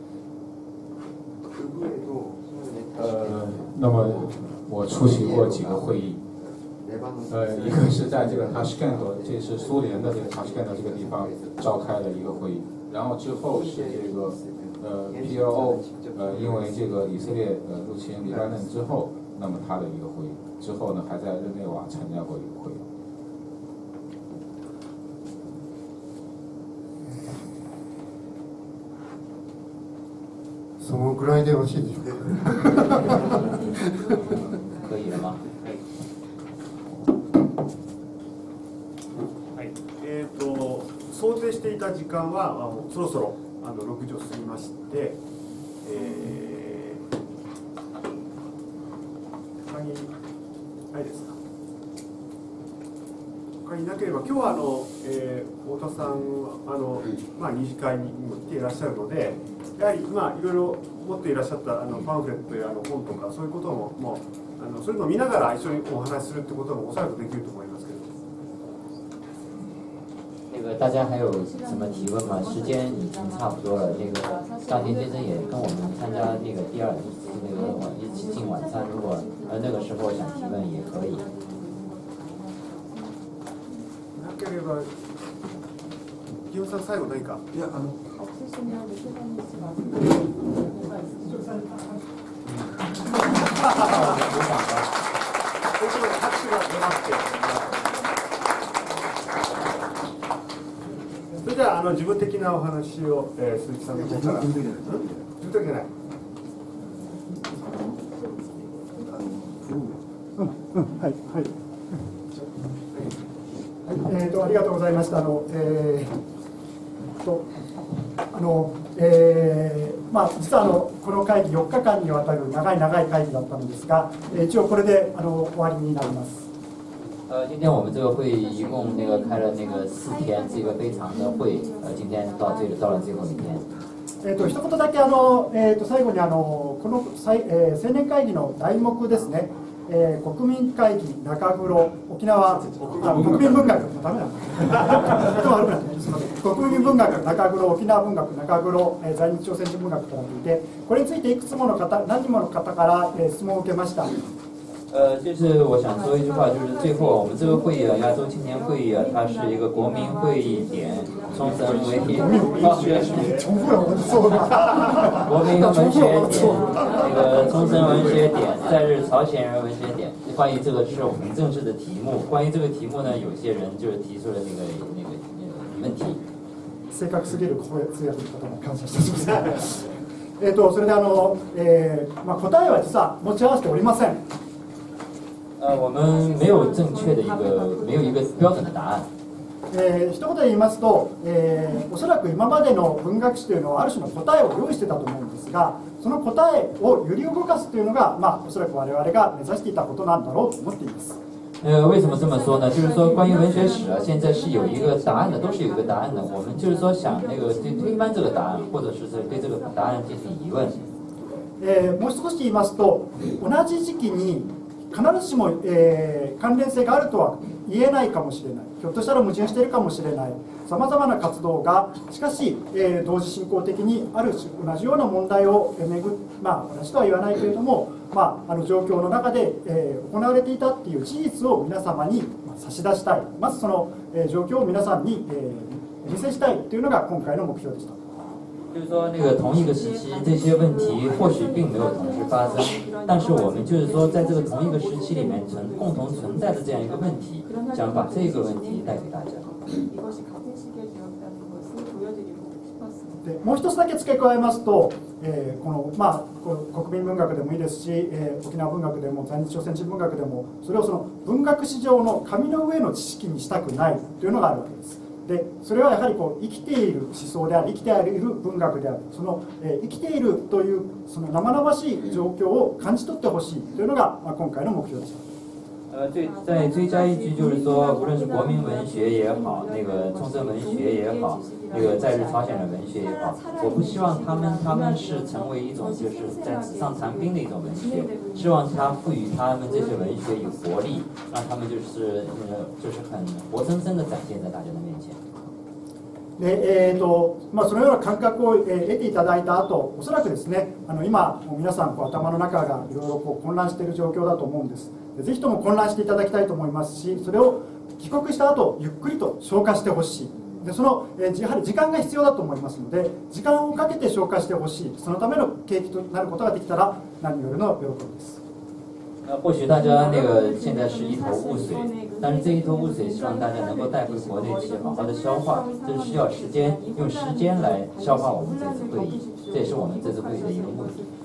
呃，那么我出席过几个会议，呃，一个是在这个 Tashkent， 这是苏联的这个 Tashkent 这个地方召开的一个会议，然后之后是这个呃 P L O， 呃，因为这个以色列呃入侵黎巴嫩之后，那么他的一个会议，之后呢还在日内瓦参加过一个会议。 そのぐらいでよろしいでしょうか。 可以了吗？ はい。えっ、ー、と想定していた時間はあのそろそろあのろくじを過ぎまして、えー、他にないですか。他になければ今日はあの、えー、太田さんあのまあ二次会にも来ていらっしゃるので。やはりまあいろいろ持っていらっしゃったあのパンフレットやあの本とかそういうことももうあのそういうのを見ながら一緒にお話しするってこともおそらくできると思いますけど。 那个大家还有什么提问吗？时间已经差不多了。那个上田先生也跟我们参加那个第二次那个晚一起进晚餐，如果呃那个时候想提问也可以。 なければ、ギオさん最後何か。いやあの。それじゃあ、あの自分的なお話を、えー、鈴木さんの方から。自分的じゃない。 うんうんはいはい。はい、えーとありがとうございました。あの、えー、とあの、えー、まあ実はあのこの会議よっかかんにわたる長い長い会議だったのですが、一応これであの終わりになります。 呃，今天我们这个会议一共那个开了那个四天，是一个非常的会，呃，今天到这里到了最后一天。 えーと一言だけあの、えー、と最後にあのこの、えー、青年会議の題目ですね。えー、国民会議中黒沖縄あ国民文学ダメなんだ国民文学中黒沖縄文学中黒、えー、在日朝鮮人文学となっていて、これについていくつもの方何人もの方から、えー、質問を受けました。 呃，就是我想说一句话，就是最后我们这个会议啊，亚洲青年会议啊，它是一个国民会议点，冲绳为重复了我的错误。 国民文学点，那个冲绳文学点，在日朝鲜人文学点。关于这个是我们正式的题目。关于这个题目呢，有些人就是提出了那个那个那个问题。 正確すぎる声通訳の方も感謝しております。えっとそれであの、えーまあ、答えは実は持ち合わせておりません。 呃，我们没有正确的一个，没有一个标准的答案。 えー、一言で言いますと、えー、おそらく今までの文学史というのはある種の答えを用意してたと思うんですが、その答えを揺り動かすというのが、まあ、おそらく我々が目指していたことなんだろうと思っています。 呃，为什么这么说呢？就是说，关于文学史啊，现在是有一个答案的，都是有一个答案的。我们就是说想那个对推翻这个答案，或者是对这个答案进行疑问。 えー、もう少し言いますと、同じ時期に必ずしも、えー、関連性があるとは言えないかもしれない、ひょっとしたら矛盾しているかもしれない、さまざまな活動がしかし、えー、同時進行的にある同じような問題をめぐ、まあ、私とは言わないけれども、まあ、あの状況の中で、えー、行われていたっていう事実を皆様に差し出したい、まずその、えー、状況を皆さんに、えー、見せしたいというのが今回の目標でした。 就是说，那个同一个时期，这些问题或许并没有同时发生，但是我们就是说，在这个同一个时期里面存共同存在的这样一个问题，想把这个问题带给大家。 でもう一つだけ付け加えますと、えーこのまあ、国民文学でもいいですし、えー、沖縄文学でも在日朝鮮人文学でもそれをその文学史上の紙の上の知識にしたくないというのがあるわけです。でそれはやはりこう生きている思想であり生きている文学であるその、えー、生きているというその生々しい状況を感じ取ってほしいというのが、まあ、今回の目標でした。 呃，追再追加一句，就是说，无论是国民文学也好，那个冲绳文学也好，那个在日朝鲜的文学也好，我不希望他们他们是成为一种就是在纸上谈兵的一种文学，希望它赋予他们这些文学以活力，让他们就是呃就是很活生生的展现在大家的面前。 でえーとまあ、そのような感覚を、えー、得ていただいた後、おそらくですね、あの今もう皆さんこう頭の中がいろいろこう混乱している状況だと思うんです。ぜひとも混乱していただきたいと思いますし、それを帰国した後ゆっくりと消化してほしい。でその、えー、やはり時間が必要だと思いますので、時間をかけて消化してほしい。そのための契機となることができたら何よりの喜びです。 那或许大家那个现在是一头雾水，但是这一头雾水，希望大家能够带回国内去好好的消化，这是需要时间，用时间来消化我们这次会议，这也是我们这次会议的一个目的。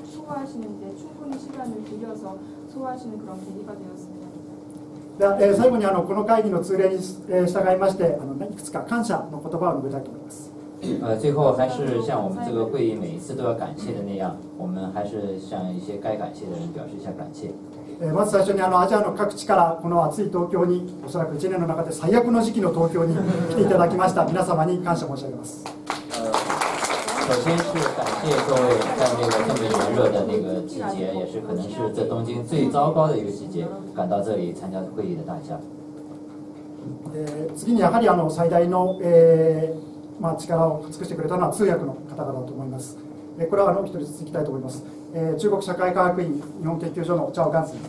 では、えー、最後にあのこの会議の通例に、えー、従いましてあのいくつか感謝の言葉を述べたいと思います。 呃，最后还是像我们这个会议每一次都要感谢的那样，我们还是向一些该感谢的人表示一下感谢。 まず最初にあのアジアの各地からこの暑い東京におそらくいちねんの中で最悪の時期の東京に来ていただきました皆様に感謝申し上げます。 首先是感谢各位在那个这么炎热的那个季节，也是可能是这东京最糟糕的一个季节，赶到这里参加会议的大家。 えー、次にやはりあの最大の、えーまあ、力を尽くしてくれたのは通訳の方々だと思います。えー、これはあの一人ずついきたいと思います。えー、中国社会科学院日本研究所のチャオ・ガンス。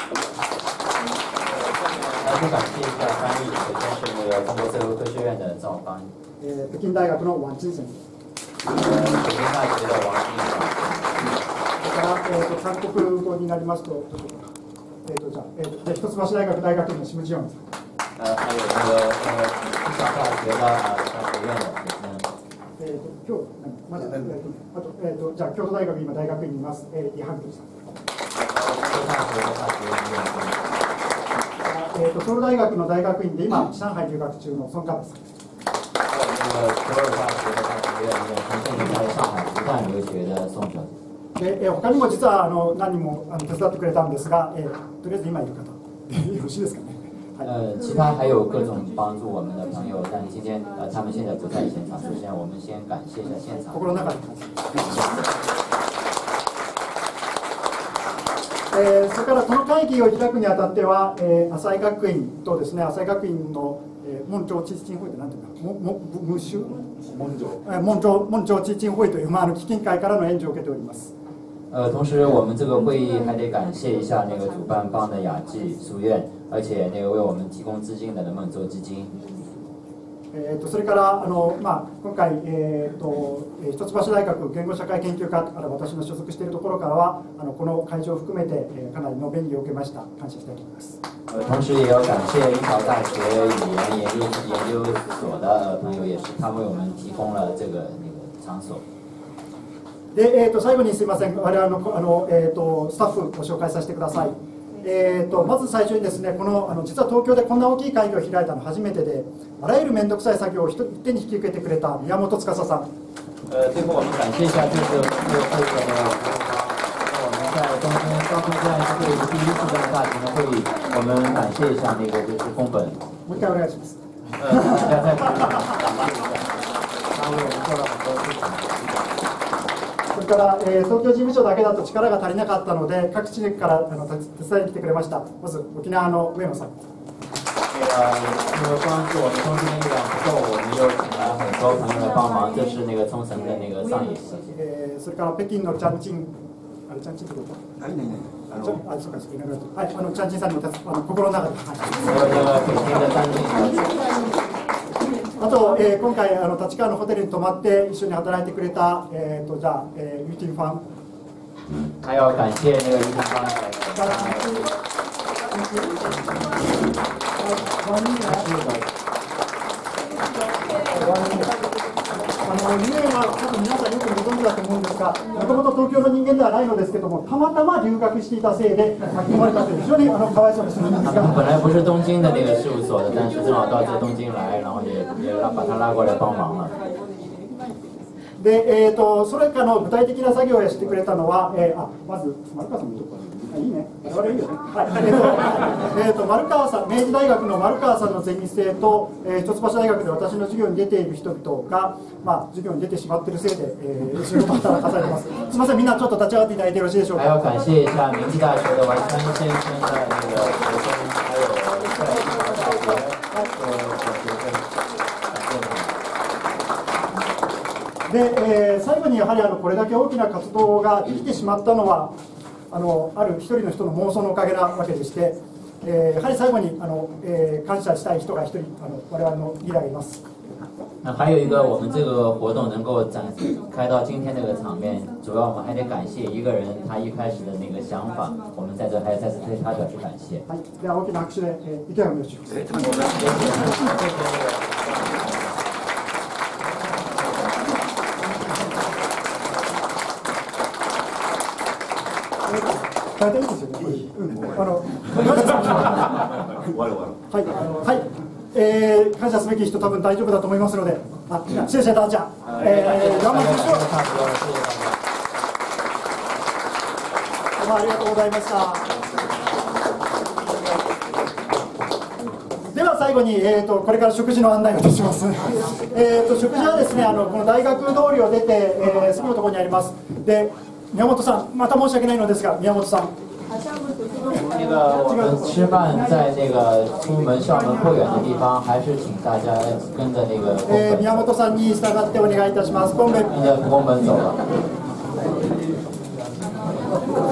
来感謝一下翻譯，首先是那个中国社会科学院的赵刚。 えー、北京大学のワン・チンセン。 北京大学的王金生。 それから、えー、と韓国語になりますと、えー、とじゃあ、えー、一橋大学大学院のシムジヨンさん。 呃，还有那个呃，清华大学的呃商学院的えー、と今日まだ、えー、とあと、えー、とじゃあ京都大学今大学院にいます、えー、イハンキさん。えー、とソウル大学の大学院で今上海留学中のソン・カブさん。で、えー、他にも実はあの何人もあの手伝ってくれたんですが、えー、とりあえず今いる方よろしいですかね。 呃，其他还有各种帮助我们的朋友，但今天呃他们现在不在现场。首先，我们先感谢一下现场。 心の中で感謝。えー、それからこの会議を開くにあたっては、えー、浅井学院とですね、浅井学院の、えー、門長知事会って何ていうのか、もも無臭門長、えー、門長門長知事会という、まあ、あの基金会からの援助を受けております。 呃，同时我们这个会议还得感谢一下那个主办方的雅济书院，而且那个为我们提供资金的孟州基金。 えー、とそれからあの、まあ、今回、えー、と一橋大学言語社会研究科から私の所属しているところからはあのこの会場を含めて、えー、かなりの便宜を受けました。感謝したいと思います。 呃，同时也要感谢樱桃大学语言研究研究所的朋友，也是他为我们提供了这个那个场所。 で、えー、と最後にすみません、我々のあの、えー、とスタッフをご紹介させてください。えー、とまず最初にですね、このあの実は東京でこんな大きい会議を開いたの初めてで、あらゆる面倒くさい作業を一手に引き受けてくれた宮本司さん。 呃，最后我们感谢一下这次这个会议的我们在东京高雄这样一个会议第一次这么大型的会议，我们感谢一下那个就是宫本。 もう一回お願いします。 呃，大家再感谢一下，他为我们做了很多事情。 から、えー、東京事務所だけだと力が足りなかったので、各地からあの手伝いに来てくれました。まず沖縄の上野さん。 那个因为关注我们东京的力量不够，我们又请来很多朋友来帮忙。这是那个冲绳的那个上野， えー、それから北京のチャンチン、あれチャンチンってこと？ はいねね。 あの、あ、そうか、そうか、はい、あのチャンチンさんにもあの心の中で。 还有那个北京的张静。 あと、えー、今回あの立川のホテルに泊まって一緒に働いてくれた、えー、とじゃあ、えー、ユーティンファン。 还要感谢那个유팀方。 あの理念は多分皆さんよくご存知だと思うんですが、もともと東京の人間ではないのですけども、たまたま留学していたせいで巻き込まれたという非常にあのかわいそうですね。 本来不是东京的那个事务所的，但是正好到这东京来，然后也也让把他拉过来帮忙了。 で、えー、とそれらの具体的な作業をしてくれたのは、えー、あまず丸川さんのところあいいね、我々いいよね。はい、えー、とえー、と丸川さん、明治大学の丸川さんのゼミ生と、えー、一橋大学で私の授業に出ている人々が、まあ、授業に出てしまっているせいで、えー、仕事を働かされています。すみません、みんなちょっと立ち上がっていただいてよろしいでしょうか。 还要感谢一下明治大学的丸川先生的那个学生，还有在大学的小学生。 で、えー、最後にやはりあのこれだけ大きな活動ができてしまったのはあのある一人の人の妄想のおかげなわけでして、えー、やはり最後にあの、えー、感謝したい人が一人あの我々のリーダーがいます。 那还有一个，我们这个活动能够展开到今天这个场面，主要我们还得感谢一个人，他一开始的那个想法，我们在这还再次对他表示感谢。 はい、では大きな拍手で、えー、いかがでしょうか。大体いいですよね。あの、はい、はい、えー、感謝すべき人多分大丈夫だと思いますので、あ、谢谢大家。えー、頑張りましょう。どうもありがとうございました。では最後に、えー、とこれから食事の案内をいたします。えーと食事はですね、あのこの大学通りを出て、えー、すぐのところにあります。で、宮本さん、また申し訳ないのですが、宮本さん。 那个我们吃饭在那个出门校门不远的地方，还是请大家跟着那个宫本。宮本さんに従ってお願いいたします。宫本。 跟着宫本走了。